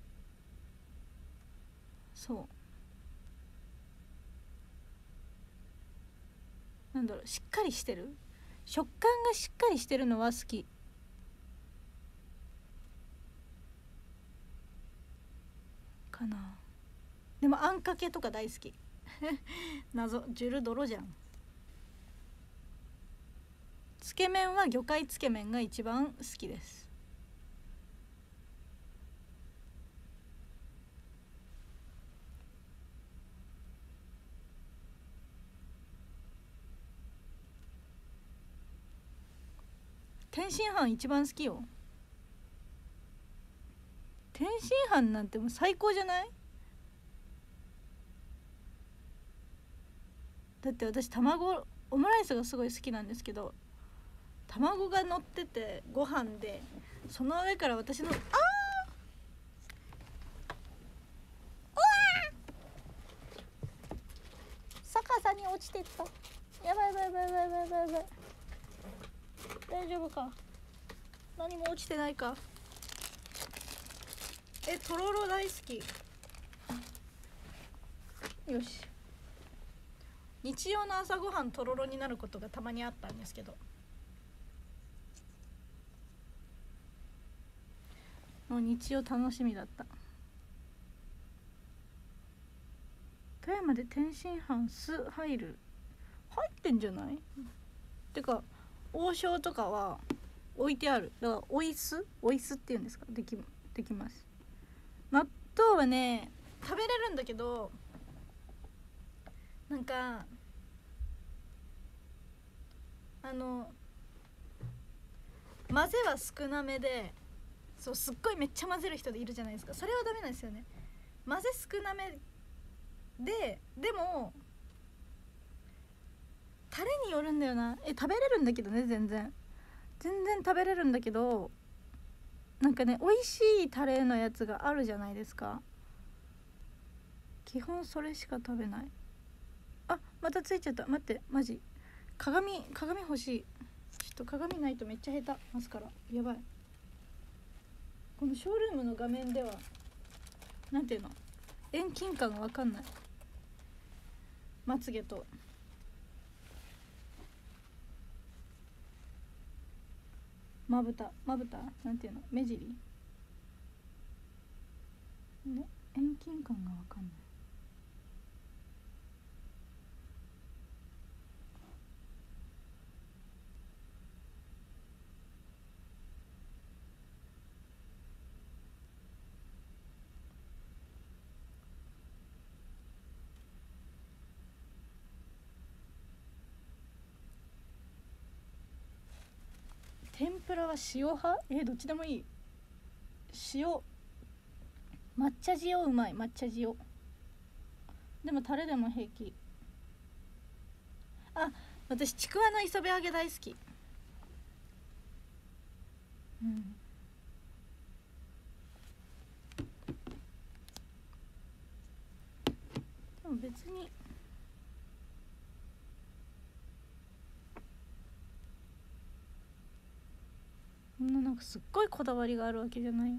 なんだろう、しっかりしてる、食感がしっかりしてるのは好きかな。でもあんかけとか大好き。謎、ジュル泥じゃん。つけ麺は魚介つけ麺が一番好きです。 天津飯一番好きよ。天津飯なんてもう最高じゃない？だって私卵オムライスがすごい好きなんですけど、卵が乗っててご飯で、その上から私の逆さに落ちてった。やばいやばいやばいやばいやばいやばい。大丈夫か？何も落ちてないか？とろろ大好き。よし、日曜の朝ごはんとろろになることがたまにあったんですけど、もう日曜楽しみだった。富山で天津飯酢入ってんじゃない？てか王将とかは置いてある。だからおいすっていうんですか、できます。納豆はね食べれるんだけど、なんか混ぜは少なめで、そうすっごいめっちゃ混ぜる人でいるじゃないですか。それはダメなんですよね。混ぜ少なめでもタレによるんだよな。食べれるんだけどね、全然食べれるんだけど、なんかね美味しいタレのやつがあるじゃないですか。基本それしか食べない。あ、またついちゃった。待って、マジ鏡欲しい。ちょっと鏡ないとめっちゃ下手。マスカラやばい。このショールームの画面ではなんていうの、遠近感が分かんない。まつげとまぶたなんていうの、目尻ね、遠近感が分かんない。天ぷらは塩派？どっちでもいい。抹茶塩うまい。抹茶塩でもタレでも平気。あ、私ちくわの磯辺揚げ大好き。でも別になんかすっごいこだわりがあるわけじゃない。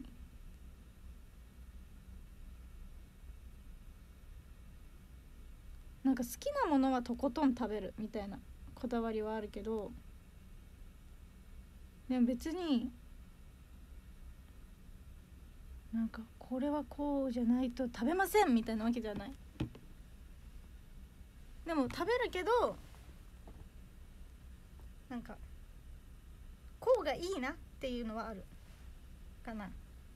なんか好きなものはとことん食べるみたいなこだわりはあるけど、でも別になんかこれはこうじゃないと食べませんみたいなわけじゃない。でも食べるけど、なんかこうがいいなっていうのはあるかな。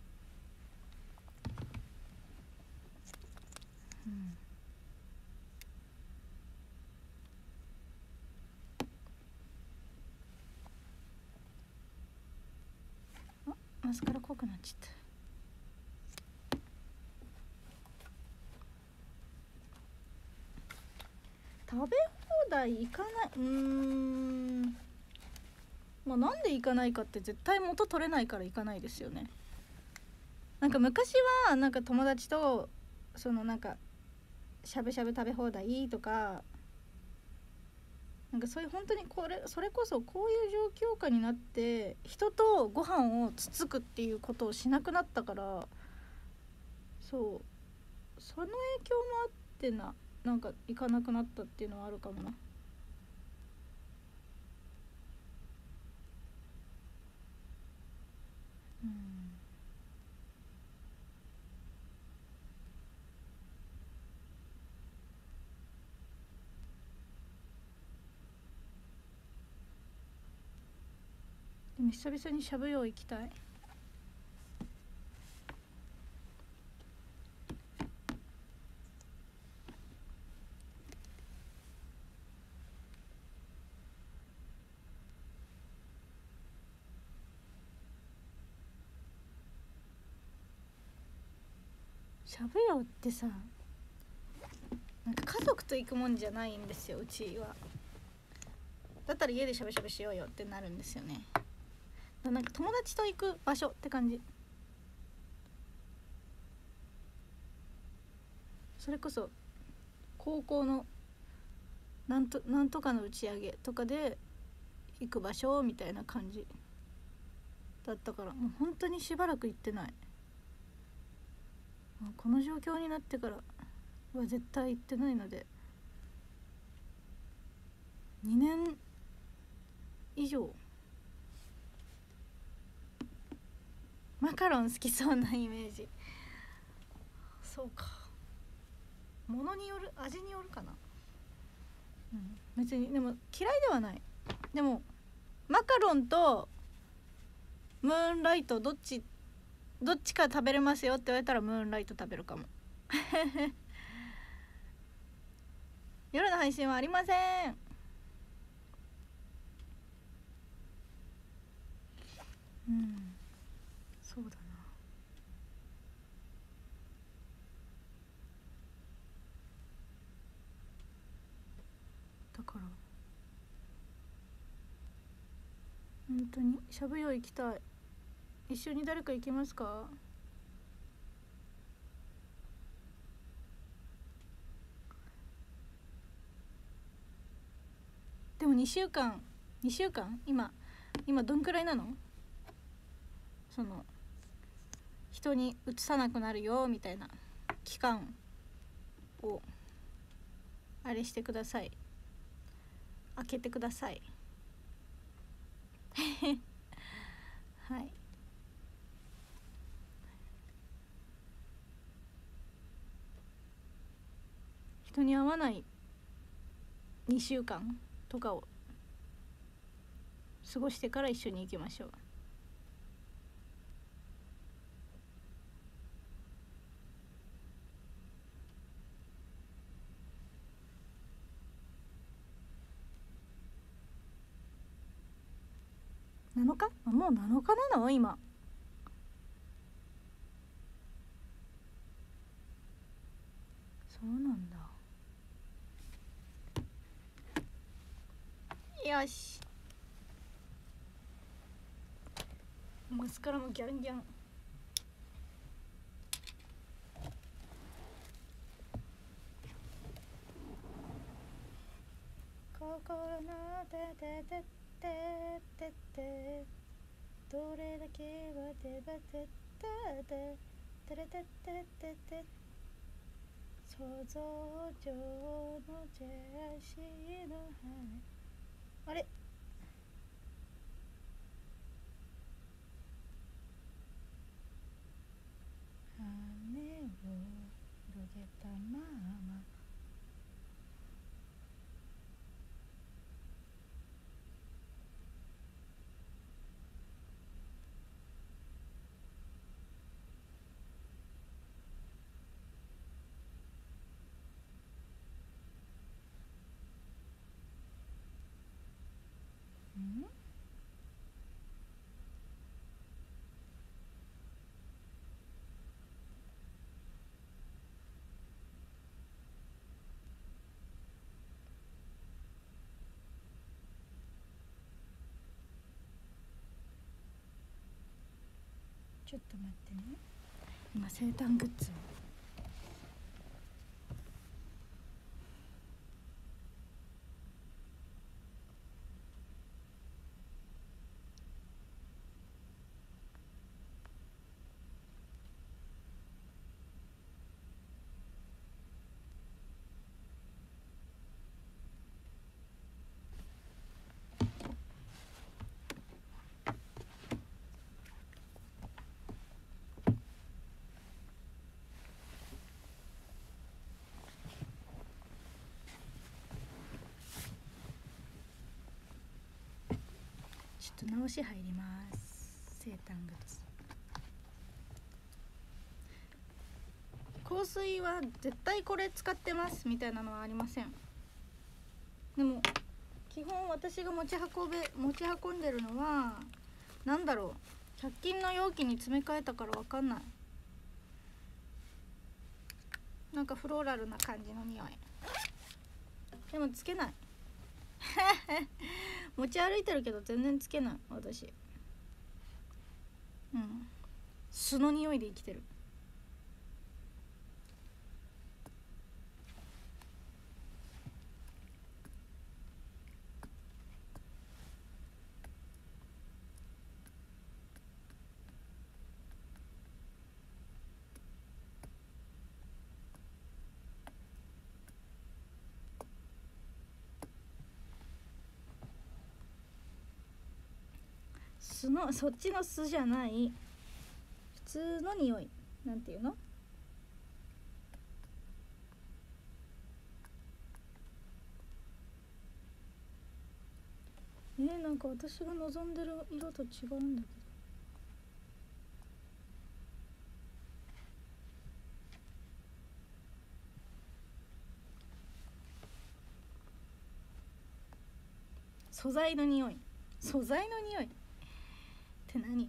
マスカラ濃くなっちゃった。食べ放題行かない。まあなんで行かないかって、絶対元取れないから行かないですよね。なんか昔はなんか友達とそのなんかしゃぶしゃぶ食べ放題とか、なんかそういう本当にそれこそこういう状況下になって人とご飯をつつくっていうことをしなくなったから、その影響もあってなんか行かなくなったっていうのはあるかもな。でも久々にしゃぶ葉行きたい。 しゃぶ葉ってさ、なんか家族と行くもんじゃないんですよ、うちは。だったら家でしゃぶしゃぶしようよってなるんですよね。なんか友達と行く場所って感じ。それこそ高校のなんとかの打ち上げとかで行く場所みたいな感じだったから、もう本当にしばらく行ってない。この状況になってからは絶対行ってないので、2年以上。マカロン好きそうなイメージ。そうか、ものによる、味によるかな。別にでも嫌いではない。でもマカロンとムーンライトどっちか食べれますよって言われたらムーンライト食べるかも。夜の配信はありません。そうだな。だから本当にしゃぶ葉行きたい。一緒に誰か行きますか？でも2週間今どんくらいなの？その人にうつさなくなるよみたいな期間をあれしてください。開けてください。はい。人に会わない2週間とかを過ごしてから一緒に行きましょう。7日？もう7日なの今。そうなんだ。よし、マスカラもギャンギャン。心のてててててて、どれだけはてばててててれてててて、想像上のジェシーの羽。あれ、羽を広げたまま、ちょっと待ってね。今生誕グッズをちょっと直し入ります。生誕グッズ、香水は絶対これ使ってますみたいなのはありません。でも基本私が持ち運んでるのはなんだろう、100均の容器に詰め替えたからわかんない。 なんかフローラルな感じの匂い。でもつけない持ち歩いてるけど全然つけない私。うん、素の匂いで生きてる。素の、そっちの素じゃない普通の匂い、なんていうの。なんか私が望んでる色と違うんだけど。素材の匂い、素材の匂いって何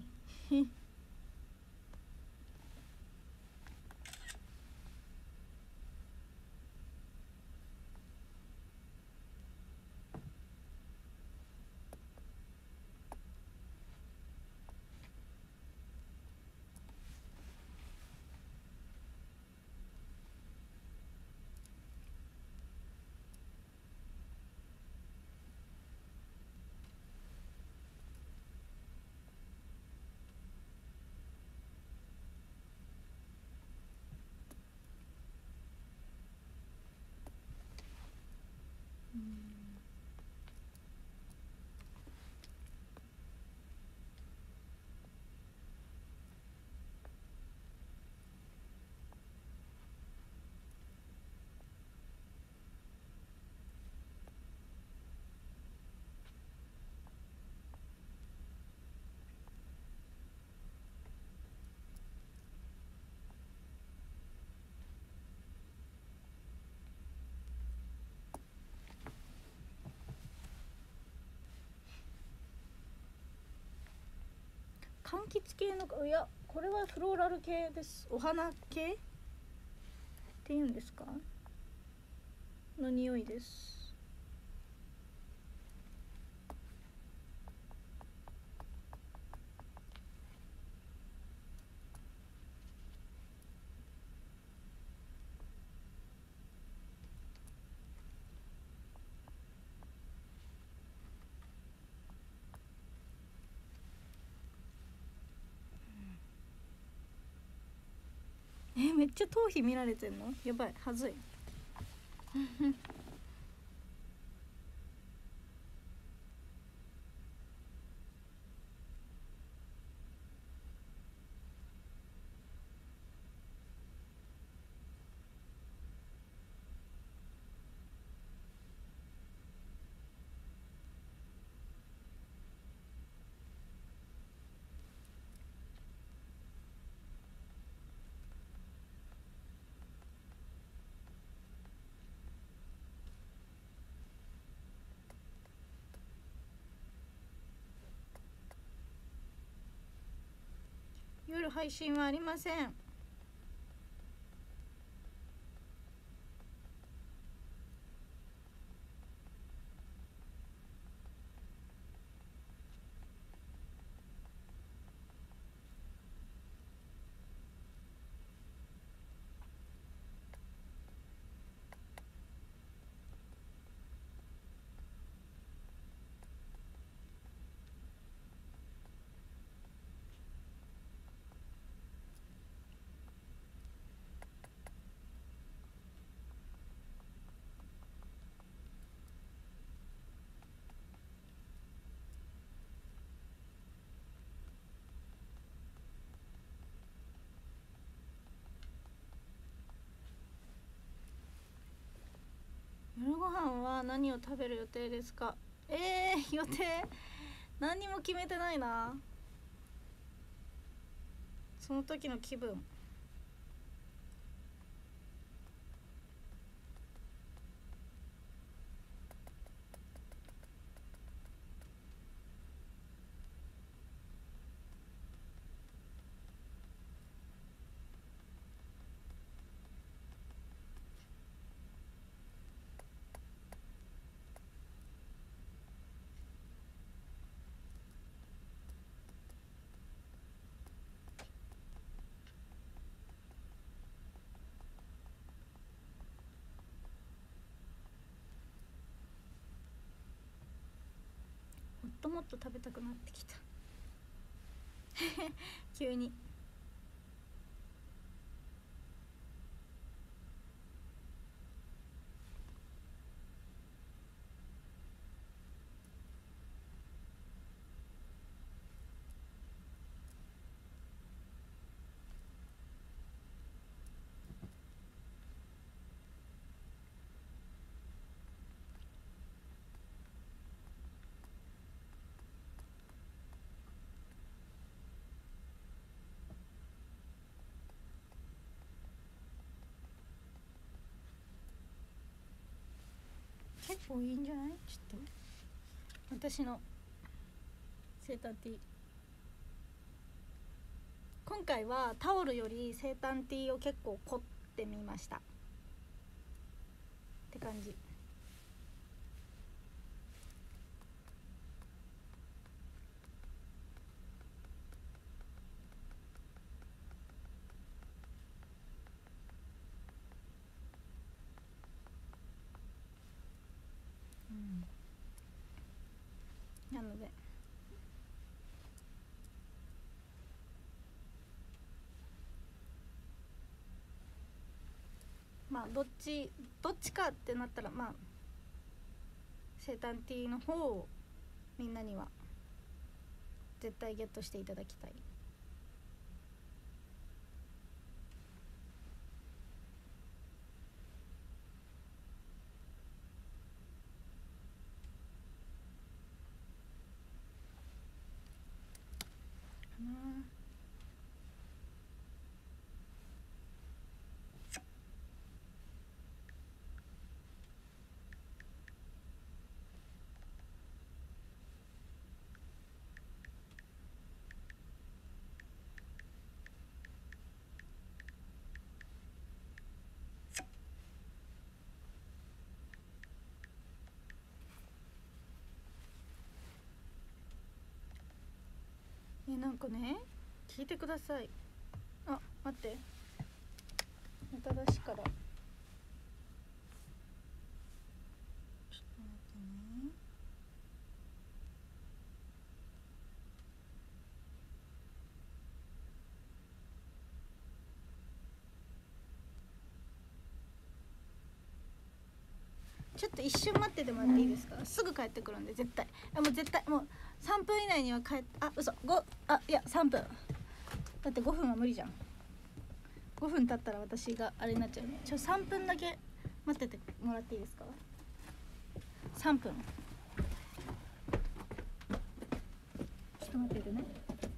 柑橘系の、いやこれはフローラル系です。お花系っていうんですかの匂いです。めっちゃ頭皮見られてんのやばい、はずい夜配信はありません。夜ご飯は何を食べる予定ですか？予定何にも決めてないな。その時の気分。 ともっと食べたくなってきた急に。結構いいんじゃない？ちょっと私のセーター T、 今回はタオルよりセーター T を結構凝ってみましたって感じ。なのでまあどっちかってなったら、まあセーター T の方をみんなには絶対ゲットしていただきたい。かな。なんかね、聞いてください。あ、待って、ネタ出しからちょっと待ってね。ちょっと一瞬待っててもらっていいですか？すぐ帰ってくるんで絶対。もう絶対もう3分以内には帰って、あ、嘘、いや3分。だって5分は無理じゃん。5分経ったら私があれになっちゃうね。3分だけ待っててもらっていいですか？3分。ちょっと待っててね。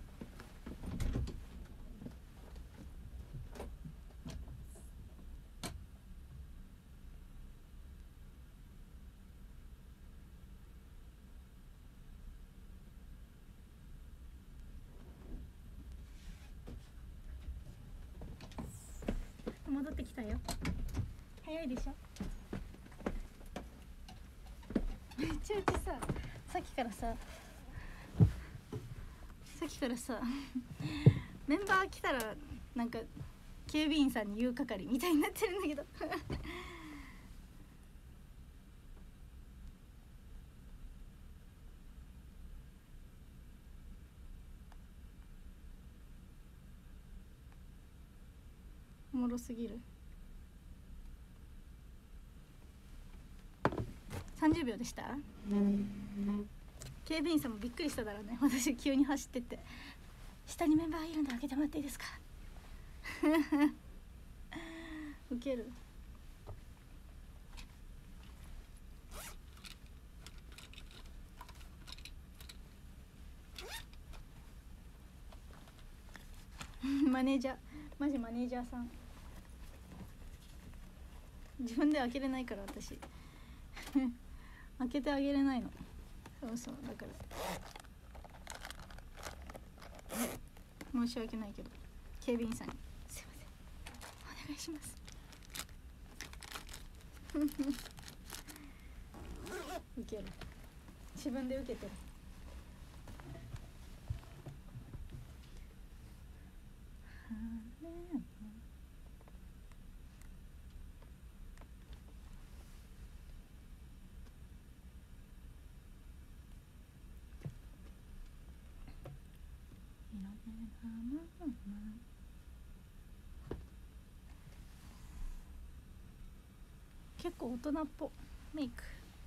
戻ってきたよ。早いでしょ。めっちゃうちさ、さっきからさメンバー来たらなんか警備員さんに言う係みたいになってるんだけどおもろすぎる。30秒でした。警備員さんもびっくりしただろうね。私急に走ってって下にメンバーいるんで開けてもらっていいですかウケる。マネージャー、マジマネージャーさん。自分で開けれないから私開けてあげれないの。そうそう、だから申し訳ないけど警備員さんにすいませんお願いしますウケる。自分で受けてる。 結構大人っぽメイク。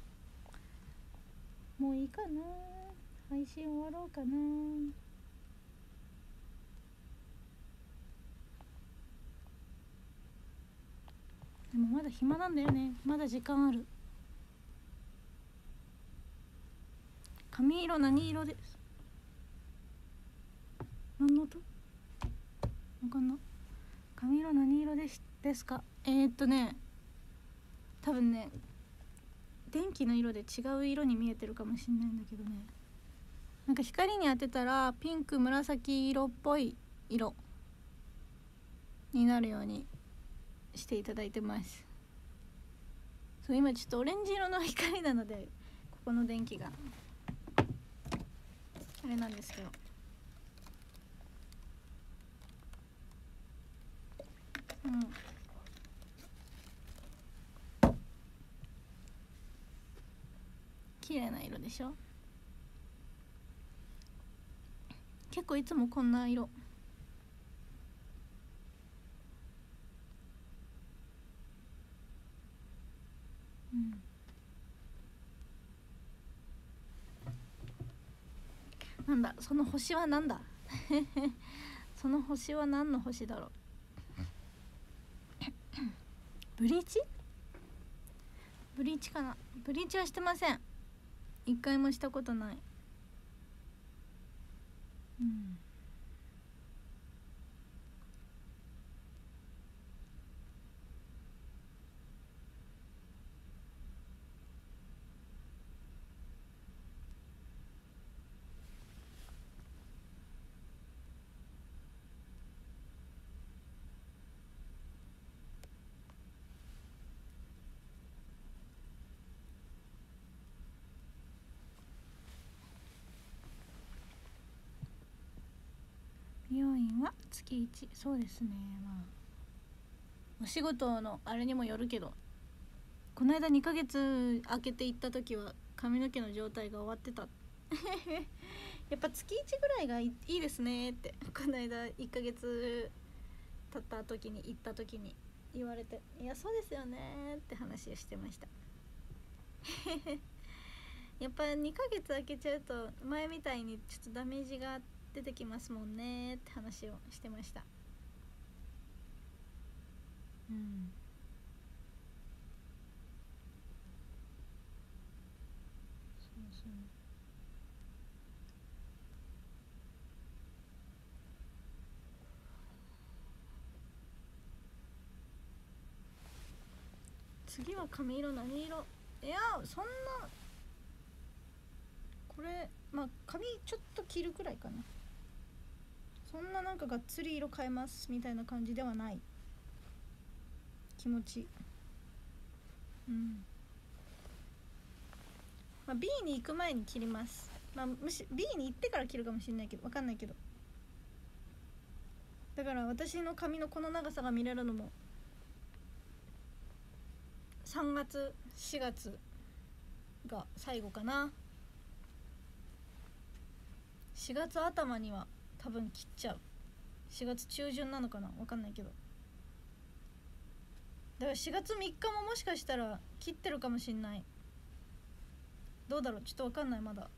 もういいかな、配信終わろうかな。でもまだ暇なんだよね、まだ時間ある。髪色何色です？何の音？わかんな。髪色何色ですか？多分ね、電気の色で違う色に見えてるかもしれないんだけどね、なんか光に当てたらピンク紫色っぽい色になるようにしていただいてます。そう、今ちょっとオレンジ色の光なのでここの電気があれなんですけど、綺麗な色でしょ。結構いつもこんな色。なんだその星はなんだその星は何の星だろう。ブリーチ？ブリーチかな。ブリーチはしてません。一回もしたことない。美容院は月1。そうですね。まあお仕事のあれにもよるけど、この間2ヶ月空けて行った時は髪の毛の状態が終わってたやっぱ月1ぐらいがいいですねってこの間1ヶ月経った時に行った時に言われて、いやそうですよねって話をしてましたやっぱ2ヶ月空けちゃうと前みたいにちょっとダメージが出てきますもんねって話をしてました。そう。次は髪色何色？いやそんな、これまあ髪ちょっと切るくらいかな。そんななんかがっつり色変えますみたいな感じではない。気持ちまあ B に行く前に切ります。まあむし B に行ってから切るかもしれないけど、わかんないけど。だから私の髪のこの長さが見れるのも3月4月が最後かな。4月頭には多分切っちゃう。4月中旬なのかな、わかんないけど。だから4月3日ももしかしたら切ってるかもしんない。どうだろう、ちょっとわかんない。まだ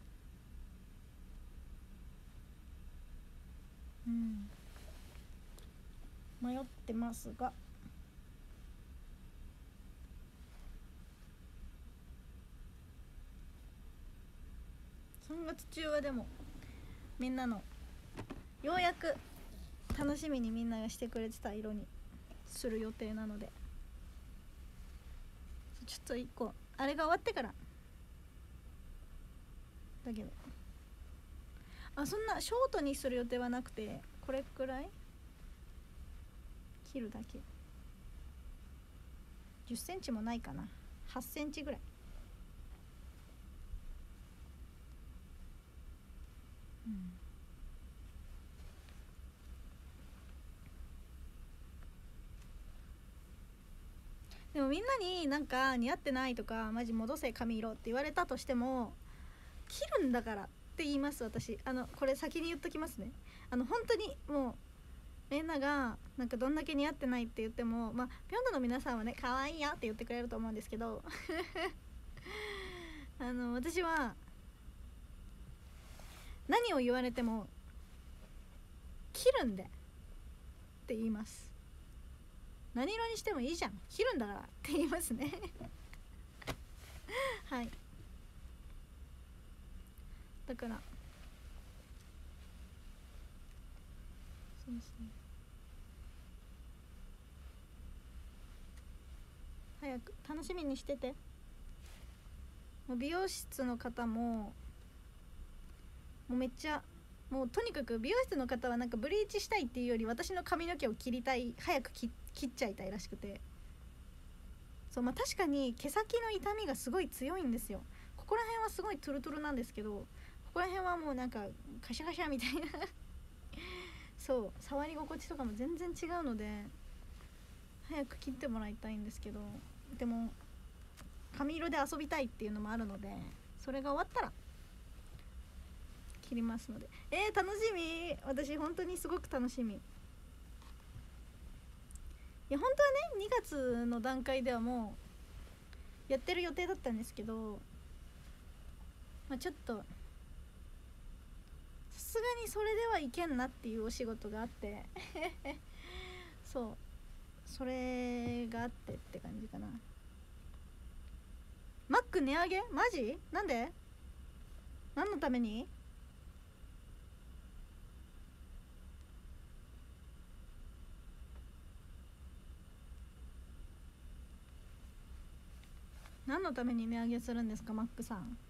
迷ってますが、3月中はでもみんなのようやく楽しみにみんながしてくれてた色にする予定なので、ちょっと1個あれが終わってからだけど、そんなショートにする予定はなくて、これくらい切るだけ。10センチもないかな、8センチぐらい。でもみんなになんか似合ってないとかマジ戻せ髪色って言われたとしても、切るんだからって言います私。これ先に言っときますね。 本当にもうみんながなんかどんだけ似合ってないって言っても、まあピョンドの皆さんはね可愛いよって言ってくれると思うんですけど私は何を言われても切るんでって言います。何色にしてもいいじゃん、切るんだからって言いますねはい、だからそうですね、早く楽しみにしてて。もう美容室の方ももうめっちゃもうとにかく美容室の方はなんかブリーチしたいっていうより私の髪の毛を切りたい、早く切っちゃいたいらしくて、そう、まあ確かに毛先の痛みがすごい強いんですよ。ここら辺はすごいトゥルトゥルなんですけど、ここら辺はもうなんかカシャカシャみたいなそう触り心地とかも全然違うので早く切ってもらいたいんですけど、でも髪色で遊びたいっていうのもあるので、それが終わったら切りますので、楽しみ。私本当にすごく楽しみ。いや本当はね2月の段階ではもうやってる予定だったんですけど、まあ、ちょっとさすがにそれではいけんなっていうお仕事があってそうそれがあってって感じかな。マック値上げマジ？なんで？何のために？何のために値上げするんですかマックさん。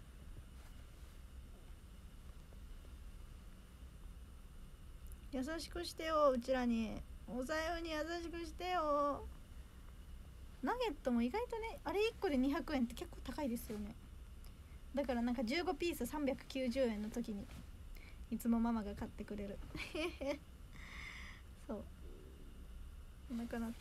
優しくしてよ、うちらにお財布に優しくしてよ。ナゲットも意外とねあれ1個で200円って結構高いですよね。だからなんか15ピース390円の時にいつもママが買ってくれるそうお腹鳴った。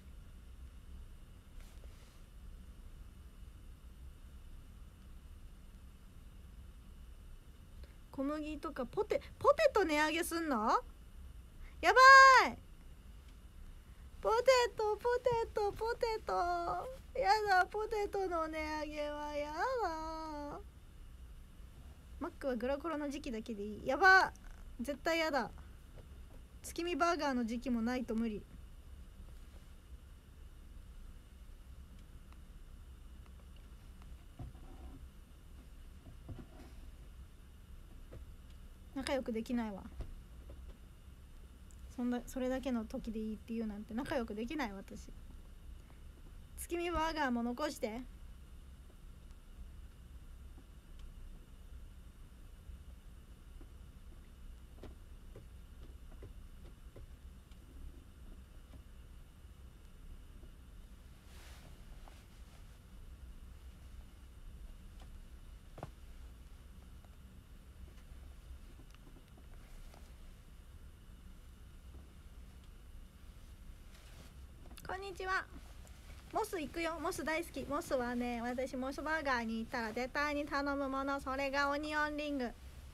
小麦とかポテト値上げすんの？やばい。ポテトやだ、ポテトの値上げはやだ。マックはグラコロの時期だけでいい。やば、絶対やだ。月見バーガーの時期もないと無理。仲良くできないわ。それだけの時でいいっていうなんて仲良くできない私。月見バーガーも残して。こんにちは。モス行くよ。モス大好き。モスはね、私モスバーガーに行ったら絶対に頼むもの、それがオニオンリング。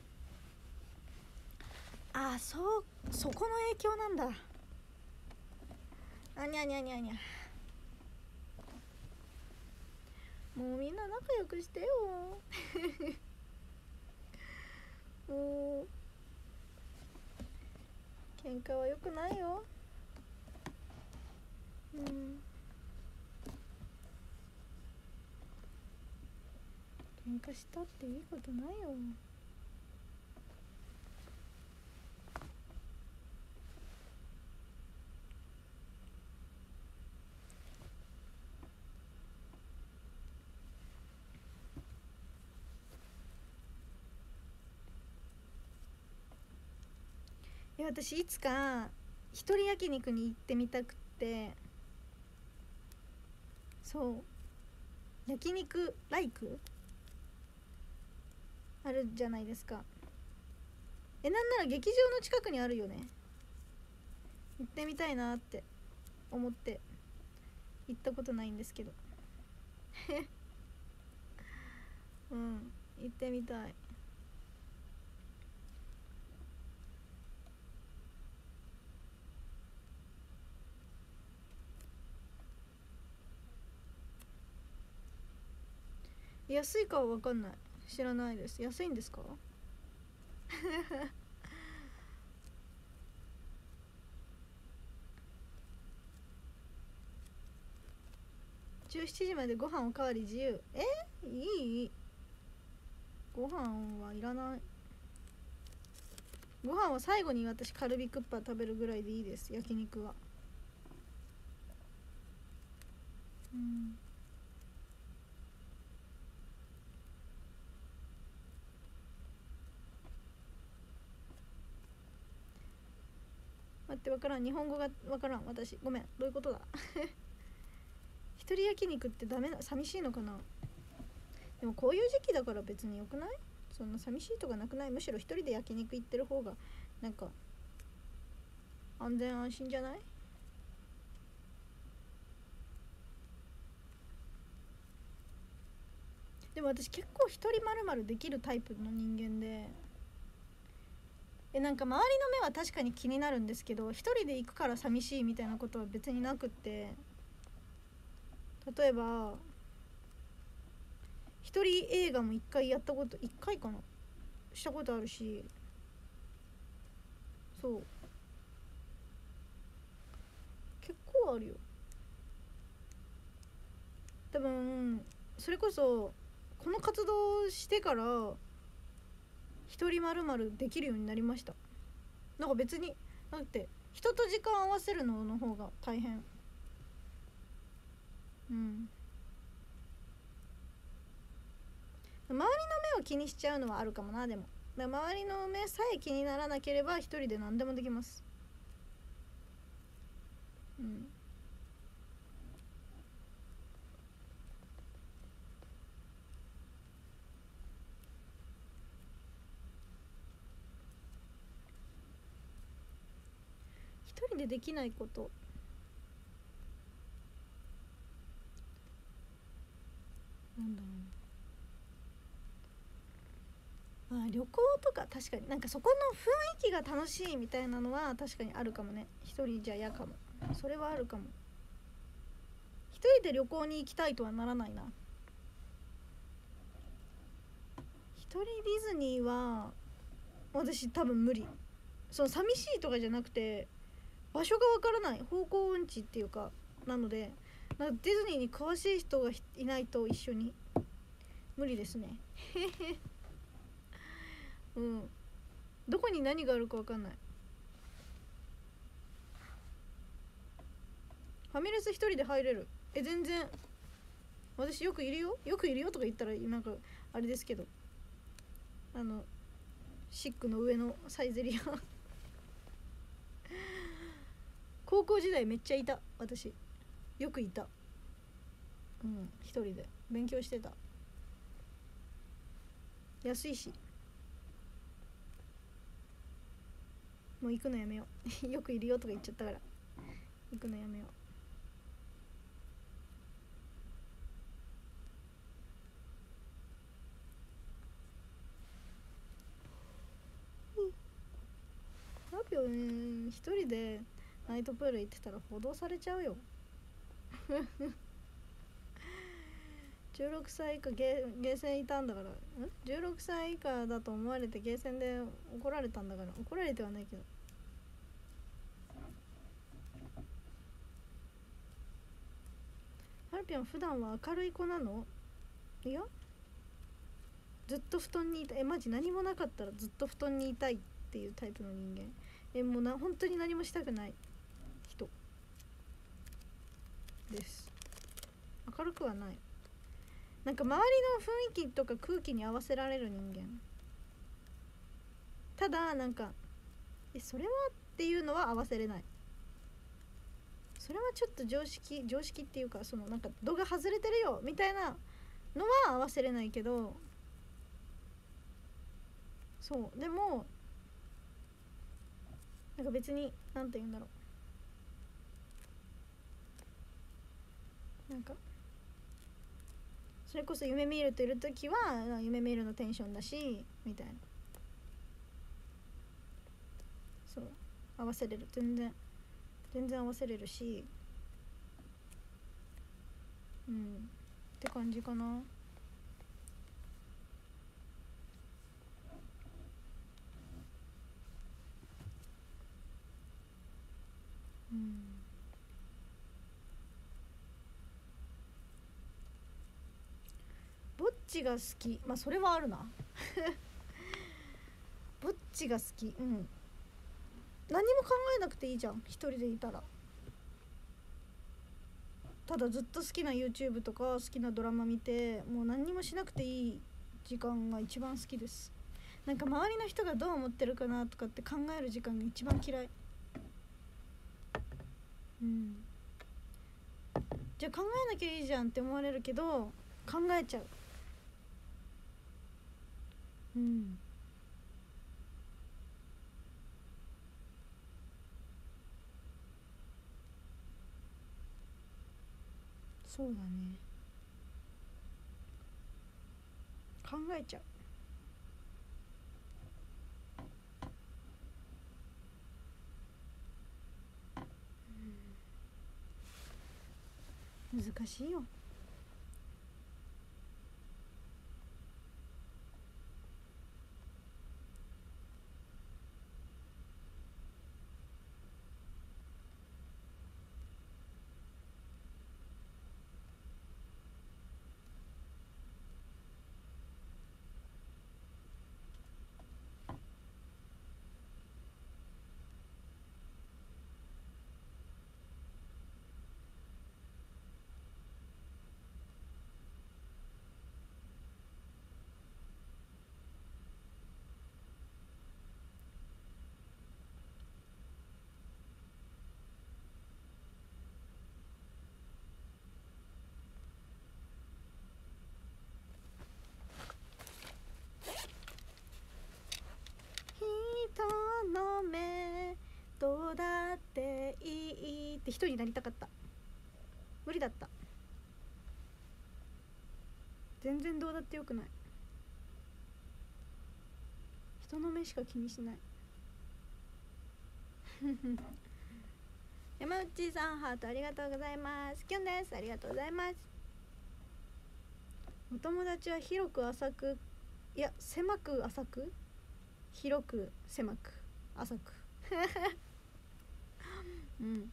あ、そこの影響なんだ。あにゃにゃにゃにゃ。もうみんな仲良くしてよもう喧嘩は良くないよ。喧嘩したっていいことないよ。私いつか一人焼肉に行ってみたくって、そう焼肉ライクあるじゃないですか。なんなら劇場の近くにあるよね。行ってみたいなって思って行ったことないんですけどうん行ってみたい。 安いかは分かんない、知らないです。安いんですか17時までご飯おかわり自由。いい、ご飯はいらない。ご飯は最後に私カルビクッパ食べるぐらいでいいです、焼肉は。うん、待って、分からん、日本語が分からん私、ごめん、どういうことだ一人焼肉ってダメな、寂しいのかな。でもこういう時期だから別によくない？そんな寂しいとかなくない？むしろ一人で焼肉行ってる方がなんか安全安心じゃない？でも私結構一人まるまるできるタイプの人間で、なんか周りの目は確かに気になるんですけど、一人で行くから寂しいみたいなことは別になくって、例えば一人映画も一回やったこと、一回かな、したことあるし、そう結構あるよ。多分それこそこの活動してから一人まるまるできるようになりました。なんか別にだって人と時間合わせるのの方が大変。うん、周りの目を気にしちゃうのはあるかもな。でも周りの目さえ気にならなければ一人で何でもできます。うん、一人でできないことなんだろうな。旅行とか確かになんかそこの雰囲気が楽しいみたいなのは確かにあるかもね。一人じゃ嫌かも。それはあるかも。一人で旅行に行きたいとはならないな。一人ディズニーは私多分無理。その寂しいとかじゃなくて場所がわからない、方向音痴っていうかなので、なんかディズニーに詳しい人がいないと一緒に無理ですねうん、どこに何があるかわかんない。ファミレス一人で入れる？全然。私よくいるよ、よくいるよとか言ったらなんかあれですけど、シックの上のサイゼリア高校時代めっちゃいた私、よくいた。うん、一人で勉強してた。安いし。もう行くのやめようよくいるよとか言っちゃったから行くのやめよう。ラピオ一人でナイトプール行ってたら報道されちゃうよ16歳以下ゲーセンいたんだから。16歳以下だと思われてゲーセンで怒られたんだから。怒られてはないけど。ハルピョン普段は明るい子なの？いや、ずっと布団にいたマジ何もなかったらずっと布団にいたいっていうタイプの人間。もう本当に何もしたくない人です。明るくはない。なんか周りの雰囲気とか空気に合わせられる人間。ただなんかそれはっていうのは合わせれない。それはちょっと常識っていうか、そのなんか度が外れてるよみたいなのは合わせれないけど、そうでもなんか別になんて言うんだろう、なんかそれこそ夢見るといる時は夢見るのテンションだしみたいな。そう合わせれる、全然合わせれるし、って感じかな。 うん、ぼっちが好き、まあそれはあるなぼっちが好き、うん、何も考えなくていいじゃん、一人でいたら。ただずっと好きな YouTube とか好きなドラマ見て、もう何にもしなくていい時間が一番好きです。なんか周りの人がどう思ってるかなとかって考える時間が一番嫌い。うん、じゃあ考えなきゃいいじゃんって思われるけど考えちゃう。うん、そうだね、考えちゃう。難しいよ。人の目どうだっていいって人になりたかった。無理だった。全然どうだってよくない。人の目しか気にしない山内さんハートありがとうございます。きゅんです、ありがとうございます。お友達は広く浅く、いや狭く浅く、広く狭く浅くうん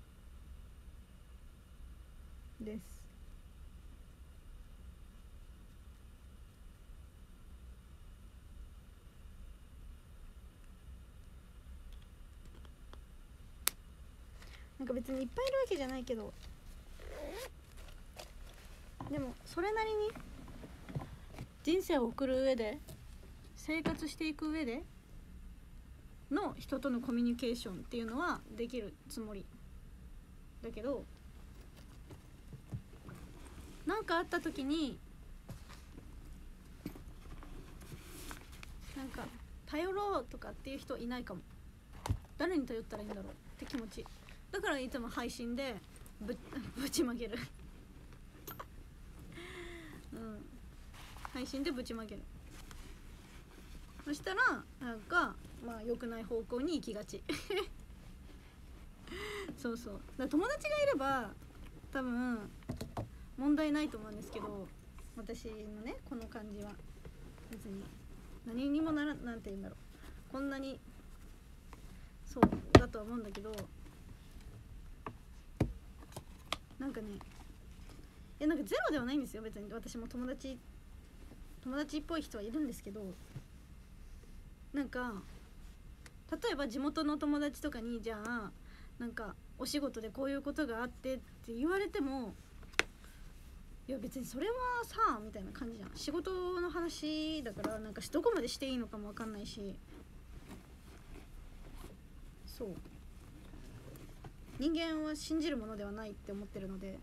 です。なんか別にいっぱいいるわけじゃないけど、でもそれなりに人生を送る上で、生活していく上での人とのコミュニケーションっていうのはできるつもりだけど、何かあった時になんか頼ろうとかっていう人いないかも。誰に頼ったらいいんだろうって気持ち。だからいつも配信でぶちまけるうん、配信でぶちまける。そしたらなんかまあ良くない方向に行きがちそうそう、だから友達がいれば多分問題ないと思うんですけど、私のねこの感じは別に何にもなんて言うんだろう、こんなにそうだとは思うんだけど、なんかね、なんかゼロではないんですよ別に。私も友達っぽい人はいるんですけど、なんか例えば地元の友達とかにじゃあなんかお仕事でこういうことがあってって言われても、いや別にそれはさみたいな感じじゃん。仕事の話だからなんかどこまでしていいのかも分かんないし、そう人間は信じるものではないって思ってるので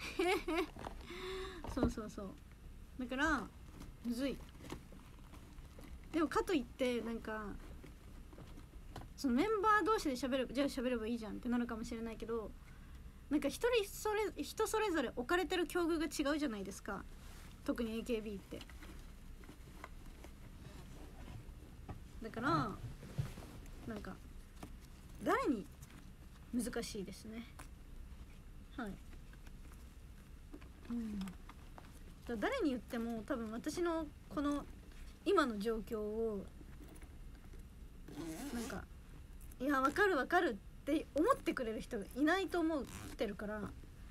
そうそうそう、だからむずい。でもかといってなんかそのメンバー同士で喋る、じゃあ喋ればいいじゃんってなるかもしれないけど、なんか人それぞれ置かれてる境遇が違うじゃないですか、特に AKB って。だからなんか誰に難しいですね。はい、うん、だ誰に言っても多分私のこの今の状況をなんかいや分かる分かるっって思ってくれる人がいないと思ってるから、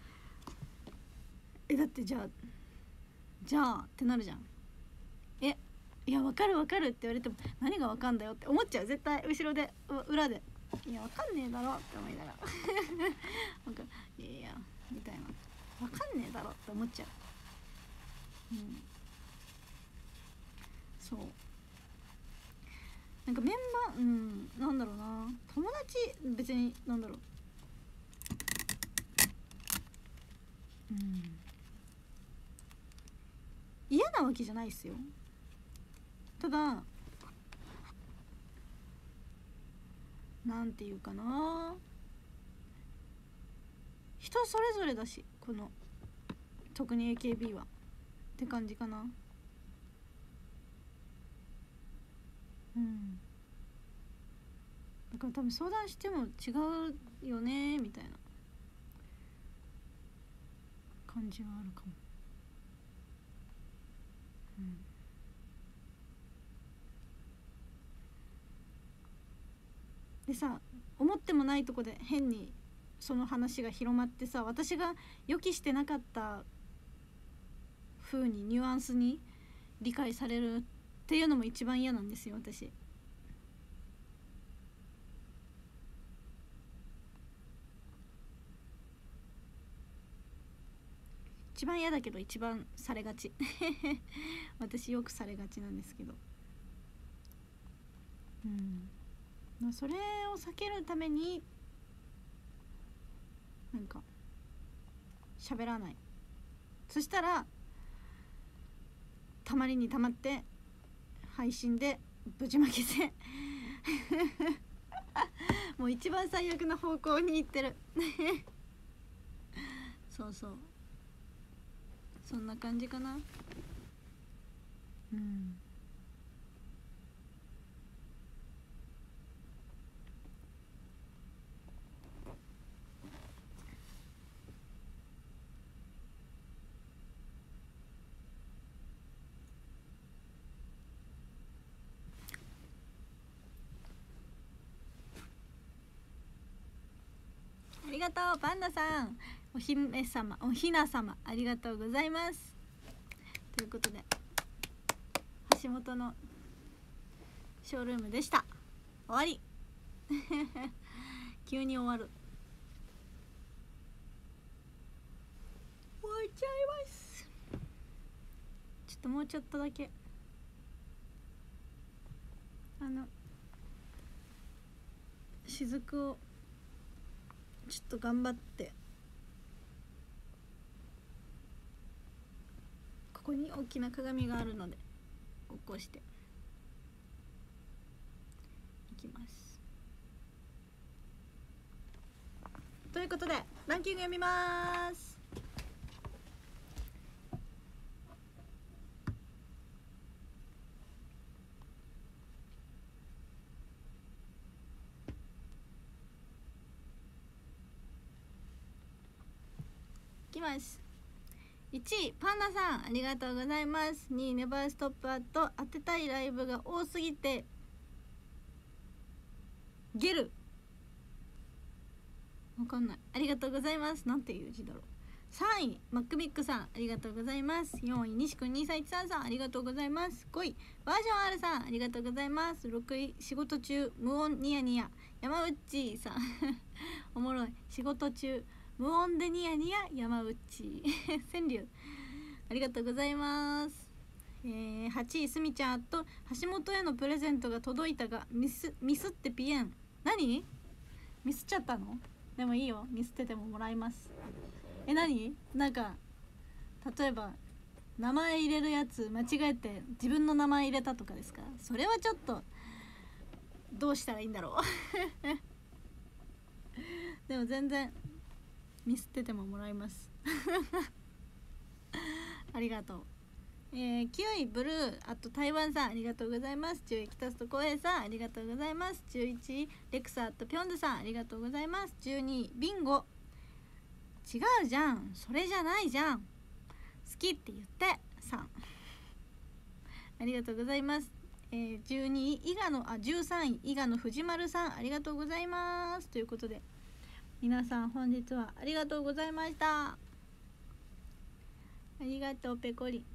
だってじゃあってなるじゃん。いや分かるって言われても何が分かんだよって思っちゃう。絶対後ろで裏でいや分かんねえだろって思いながらなんかいやみたいな、分かんねえだろって思っちゃう。そうなんかメンバーなんだろうな、友達別になんだろう嫌なわけじゃないっすよ。ただなんていうかな、人それぞれだし、この特に AKB はって感じかな。だから多分相談しても違うよねみたいな感じはあるかも。でさ、思ってもないとこで変にその話が広まってさ、私が予期してなかった風にニュアンスに理解されるっていうのも一番嫌なんですよ、私。一番嫌だけど一番されがち私よくされがちなんですけど、それを避けるためになんか喋らない。そしたらたまりにたまって配信でぶちまけてもう一番最悪な方向に行ってるそうそんな感じかな。ありがとうパンダさん、おひな様ありがとうございます。ということで橋本のショールームでした。終わり急に終わる。終わっちゃいます。ちょっともうちょっとだけ雫をちょっと頑張ってここに大きな鏡があるので起こしていきます。ということでランキング読みます。いきます。1位パンダさんありがとうございます。2位ネバーストップアット、当てたいライブが多すぎてゲルわかんない、ありがとうございます。なんていう字だろう。3位マックミックさんありがとうございます。4位西くん2313さんありがとうございます。5位バージョン R さんありがとうございます。6位仕事中無音ニヤニヤ山内さんおもろい、仕事中無音でニヤニヤ山内川柳ありがとうございます。8位すみちゃんと橋本へのプレゼントが届いたがミスってピエン。何ミスっちゃったの？でもいいよ、ミスっててももらいます。何なんか例えば名前入れるやつ間違えて自分の名前入れたとかですか？それはちょっとどうしたらいいんだろうでも全然ミスっててももらいますありがとう。9位ブルーあと台湾さんありがとうございます。10位北里光栄さんありがとうございます。11位レクサとピョンドさんありがとうございます。12位ビンゴ違うじゃん、それじゃないじゃん、好きって言ってさんありがとうございます。 12位13位伊賀の藤丸さん、ありがとうございます。ということで皆さん本日はありがとうございました。ありがとうペコリン。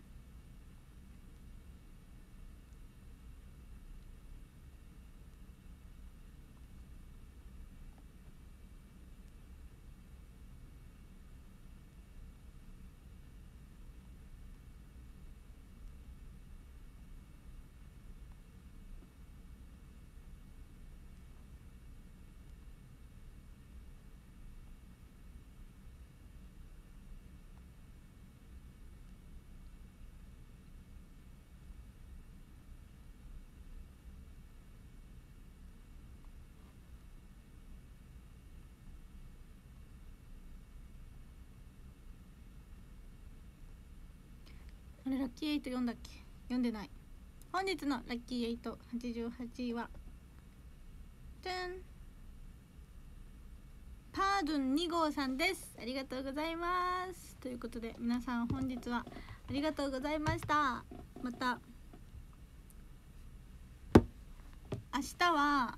あれラッキーエイト読んだっけ？読んでない。本日のラッキーエイト88位はじゃん、パードゥン2号さんです。ありがとうございます。ということで皆さん本日はありがとうございました。また明日は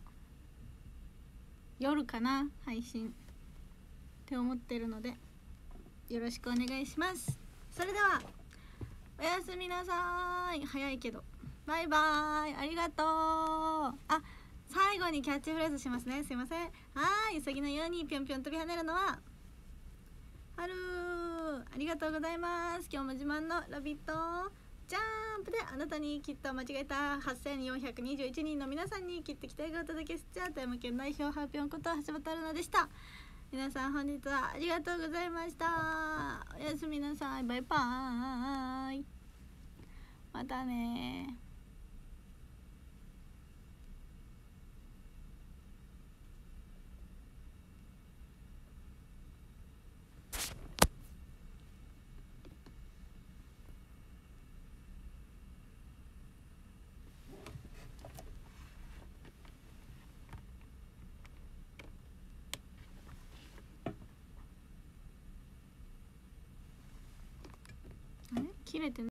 夜かな配信って思ってるのでよろしくお願いします。それではおやすみなさい。早いけどバイバイ。ありがとう。あ、最後にキャッチフレーズしますね。すいません。はい、うさぎのようにぴょんぴょん飛び跳ねるのは春。ありがとうございます。今日も自慢のラビットジャンプであなたにきっと間違えた8421人の皆さんに切ってきたいがお届けしちゃう富山県代表ハーピョンこと橋本春奈でした。皆さん本日はありがとうございました。おやすみなさい。バイバーイ。またね。あれ切れてない。